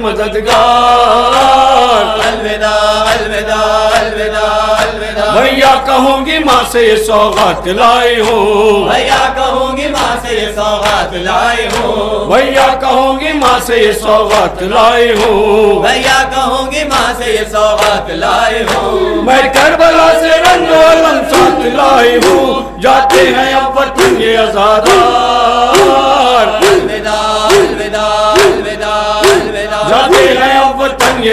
मददगार। अलविदा अलविदा अलविदा अलविदा भैया कहूँगी माँ से ये सौगात लाई हूँ। भैया कहूँगी माँ से ये सौगात लाई हूँ। भैया कहूँगी माँ से ये सौगात लाई हूँ। भैया कहूँगी माँ से ये सौगात लाई हूँ। मैं करबला से रंग अलम साथ लाई हूँ, जाते हैं अब वतन ये आज़ादार। अलविदा अलविदा अलविदा अलविदा जाते हैं अब वतन ये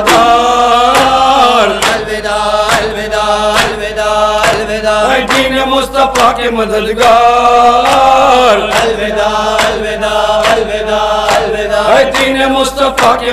आज़ादार। अलविदा अलविदा अलविदा अलविदा ऐ दीन मुस्तफा के मददगार। अलविदा अलविदा अलविदा अलविदा ऐ दीन मुस्तफा के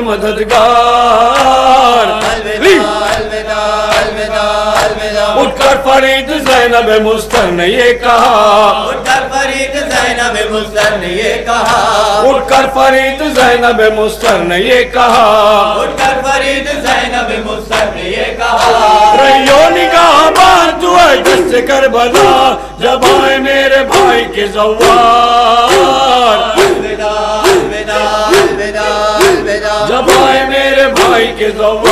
मददगार। अलविदा अलविदा अलविदा अलविदा उठकर फरीद ज़ैनब मुस्तर ने ये कहा। उठकर फरीद ज़ैनब मुस्तर ने ये कहा। उठकर फरीद ज़ैनब मुस्तर ने ये कहा। उठकर फरीद ज़ैनब मुस्तर ने ये कहा। रहियो निगाह बांध तू है जिससे करबला, जब आए मेरे भाई के ज़व्वार। अलविदा अलविदा अलविदा अलविदा जब आए मेरे भाई के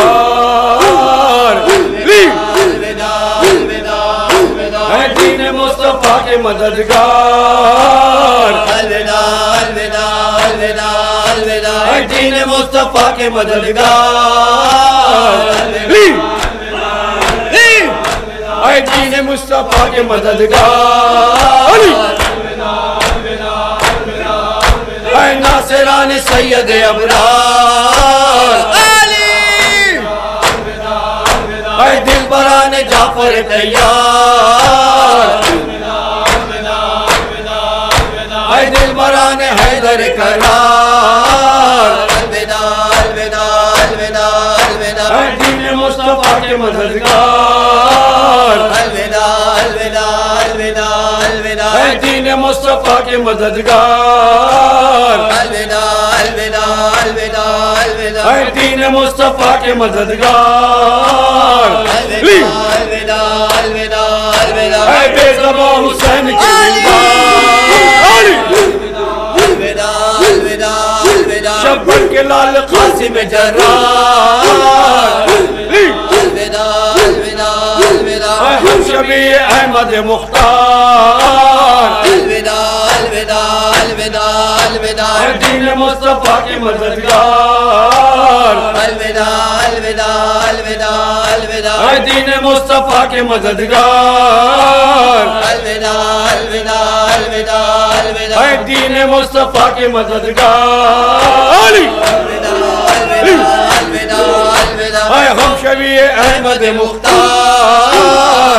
ज़व्वार। अलविदा अलविदा अलविदा है दीन मुस्तफा के मददगार। अलविदा अलविदा अलविदा अलविदा है दीन मुस्तफा के मददगार। ऐ दीन मुस्तफा के मददगार। ऐ नासिरान सैयद अबरार। ऐ दिलबरान जाफर तैयार। ऐ दिलबरान हैदर करार। अलविदा अलविदा अलविदा अलविदा ऐ दीन मुस्तफा के मददगार। अलविदा अलविदा अलविदा अलविदा ऐ दीन मुस्तफा के मददगार। अलविदा अलविदा अलविदा अलविदा ऐ दीन मुस्तफा के मददगार। अलविदा अलविदा अलविदा अलविदा ऐ बेज़बां हुसैन की अलविदा अलविदा अलविदा शब्बन के लाल क़ासिम जर्रार। अलविदा अलविदा अलविदा हम शबी अहमद मुख्तार। अलविदा अलविदा अलविदा अलविदा दीन मुस्तफा के मददगार। अलविदा अलविदा अलविदा अलविदा दीन मुस्तफा के मददगार। अलविदा अलविदा अलविदा अलविदा दीन मुस्तफा के मददगार। अलविदा अलविदा अलविदा अलविदा हम शबी अहमद मुख्तार।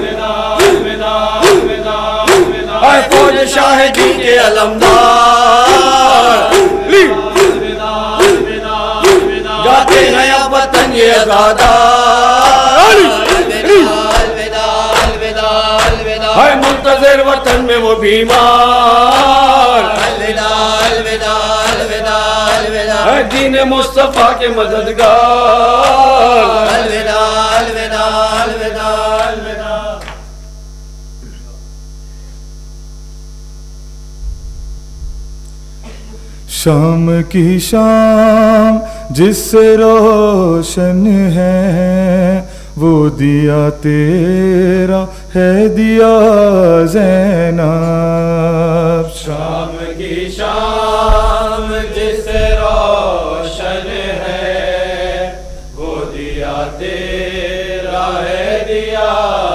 फौज शाहिदी के अलमदार। जाते हैं अब वतन ये आज़ादार। है मुंतज़िर वतन में वो बीमार। अलविदा अलविदा अलविदा अलविदा है दीन मुस्तफा के मददगार। अलविदा अलविदा अलविदा अलविदा शाम की शाम जिससे रोशन है, वो दिया तेरा है दिया ज़ैनब। शाम की शाम जिससे रोशन है, तेरा है दिया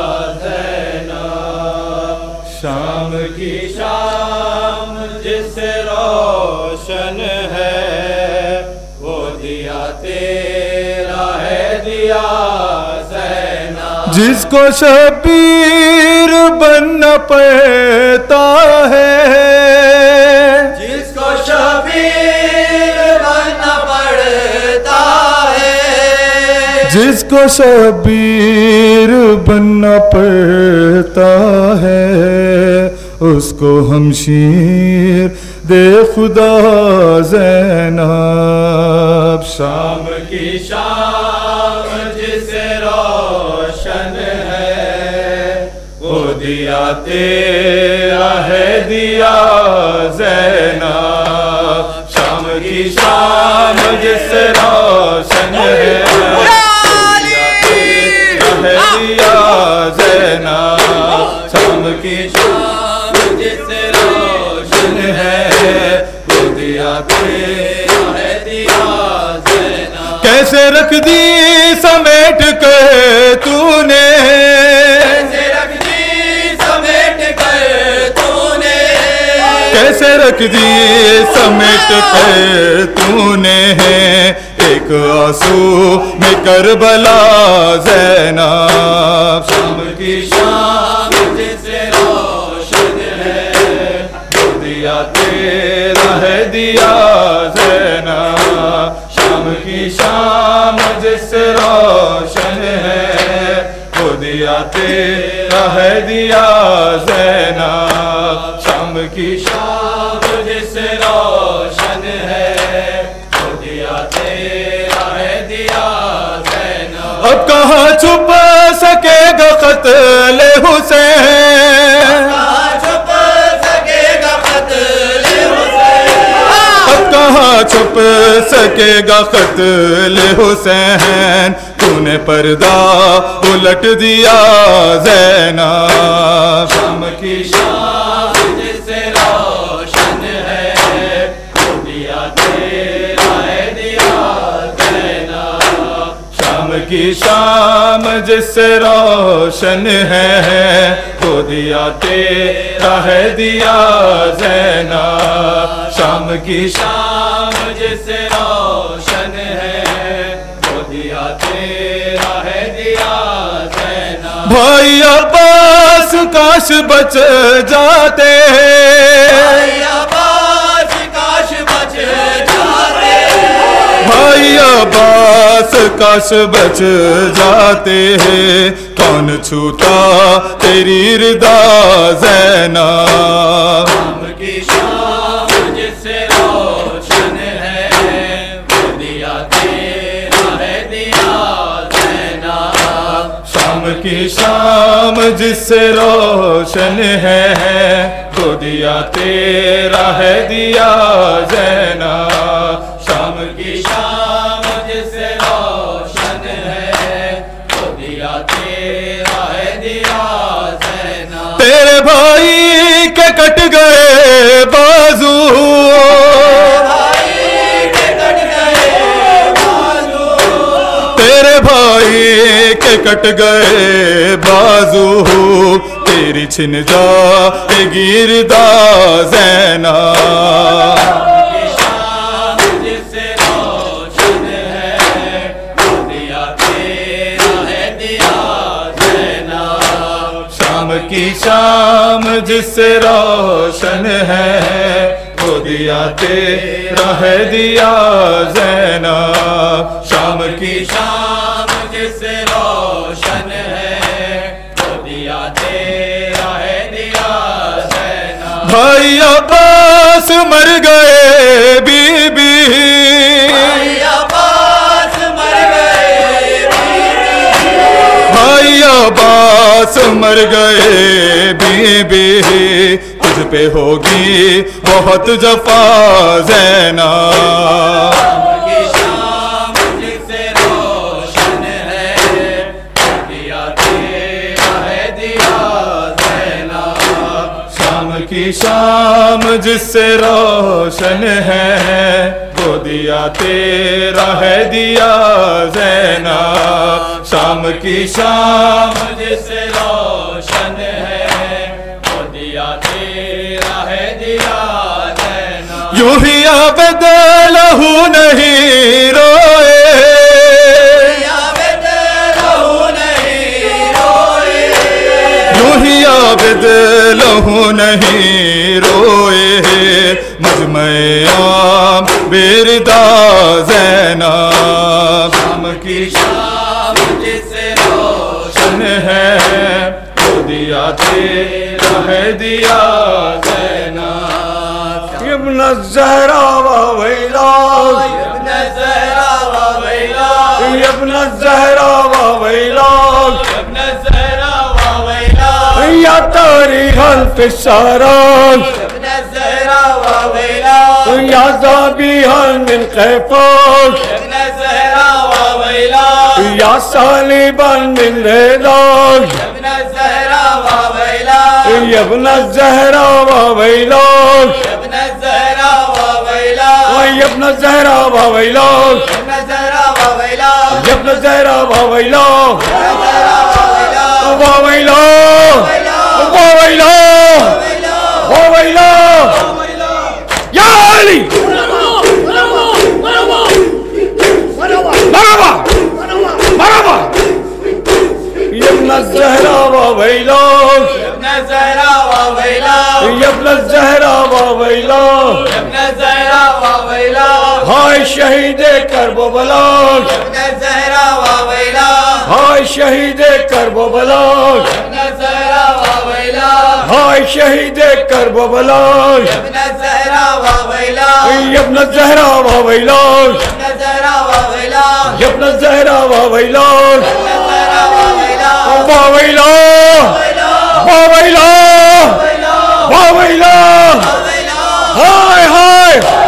ज़ैनब। शाम की शाम जिससे रोशन है वो दिया तेरा है दिया ज़ैनब। जिसको शबीर बनना पड़ता है, जिसको शबीर बनना पड़ता है, जिसको शबीर बनना पड़ता है, उसको हमशीर दे खुदा ज़ैनब। शाम की शाम जिसे रोशन है वो दिया तेरा है दिया ज़ैनब। शाम की शाम जिसे रोशन है दिया ज़ैनब। शाम की शाम जिसे रोशन है वो दिया तेरा है दिया ज़ैनब। कैसे रख दी समेट कर तूने, कैसे रख दी समेट कर तूने, कैसे रख दी समेट कर तूने, एक आंसू में करबला ज़ैनब। शाम की शाम जिसे रोशन है वो दिया तेरा है दिया ज़ैनब। शाम की शाम जिसे रोशन है वो दिया तेरा है दिया ज़ैनब। शाम की शाम जिसे रोशन है वो दिया तेरा है दिया ज़ैनब। अब कहाँ छुप सकेगा क़त्ल हुसैन, छुप सकेगा क़त्ल हुसैन। अब कहाँ छुप सकेगा क़त्ल हुसैन, तूने पर्दा उलट दिया ज़ैनब। शाम की शाम जिसे रोशन है वो दिया तेरा है दिया ज़ैनब। शाम की शाम जिससे रोशन है वो दिया तेरा है दिया ज़ैनब। शाम की शाम जिसे रोशन है वो दिया तेरा है दिया ज़ैनब। भाई अब्बास काश बच जाते, भाई अब्बास काश बच जाते, भाई अब्बास काश बच जाते हैं, कौन छूता तेरी रिदा ज़ैनब। शाम की शाम जिसे रोशन है वो दिया तेरा है दिया ज़ैनब। शाम की शाम जिससे रोशन है वो दिया तेरा है दिया ज़ैनब। शाम की शाम जिसे रोशन है वो दिया तेरा है दिया ज़ैनब। तेरे भाई के कट गए बाजू, भाई के कट गए बाजू, तेरे भाई के कट गए बाजू, तेरी छिन जाएगी रिदा ज़ैनब। की शाम जिससे रोशन है वो दिया तेरा है दिया ज़ैनब। शाम की शाम जिससे रोशन है वो दिया तेरा है दिया ज़ैनब। भाई अब्बास मर गए बीबी, भाई अब्बास मर गए बीबी, भाई अब्बास मर गए बीबी, तुझ पे होगी बहुत जफा ज़ैनब। की शाम जिससे रोशन है दिया तेरा है दिया ज़ैनब। शाम की शाम जिससे रोशन है वो दिया दिया तेरा है दिया ज़ैनब, शाम की शाम जिससे रोशन है, वो दिया तेरा है दिया ज़ैनब। यूं ही आबद लहू नहीं रोए, आबिद लहू नहीं रोए, मजमयाम बेरदा ज़ैनब, शाम की शाम जिससे रोशन है, वो दिया तेरा है दिया ज़ैनब। इब्न ज़हरा व वैला, इब्न ज़हरा व वैला, इब्न ज़हरा व वैला, इब्न ज़हरा व वैला, या तारीख अल-फिसारान, इब्न ज़हरा व वैला, या ज़ाबिहान मिन क़ैफ़ान, इब्न ज़हरा व वैला, या सालिबान मिन रेदान, इब्न ज़हरा व वैला, इब्न ज़हरा व वैला, इब्न ज़हरा व वैला, इब्न ज़हरा व वैला, इब्न ज़हरा व वैला, इब्न ज़हरा व वैला, व वैला, व वैला, व वैला, या अली मरहबा मरहबा। इब्न ज़हरा व वैला, इब्न ज़हरा व वैला, इब्न ज़हरा व वैला, इब्न ज़हरा व वैला, हाय शहीदे करबला, इब्न ज़हरा व वैला, हाय शहीदे करबला, इब्न ज़हरा व वैला, हाय शहीदे करबला, इब्न ज़हरा व वैला, इब्न ज़हरा व वैला, इब्न ज़हरा व वैला, इब्न ज़हरा व वैला, इब्न ज़हरा व वैला, व वैला, व वैला, व वैला, हाय हाय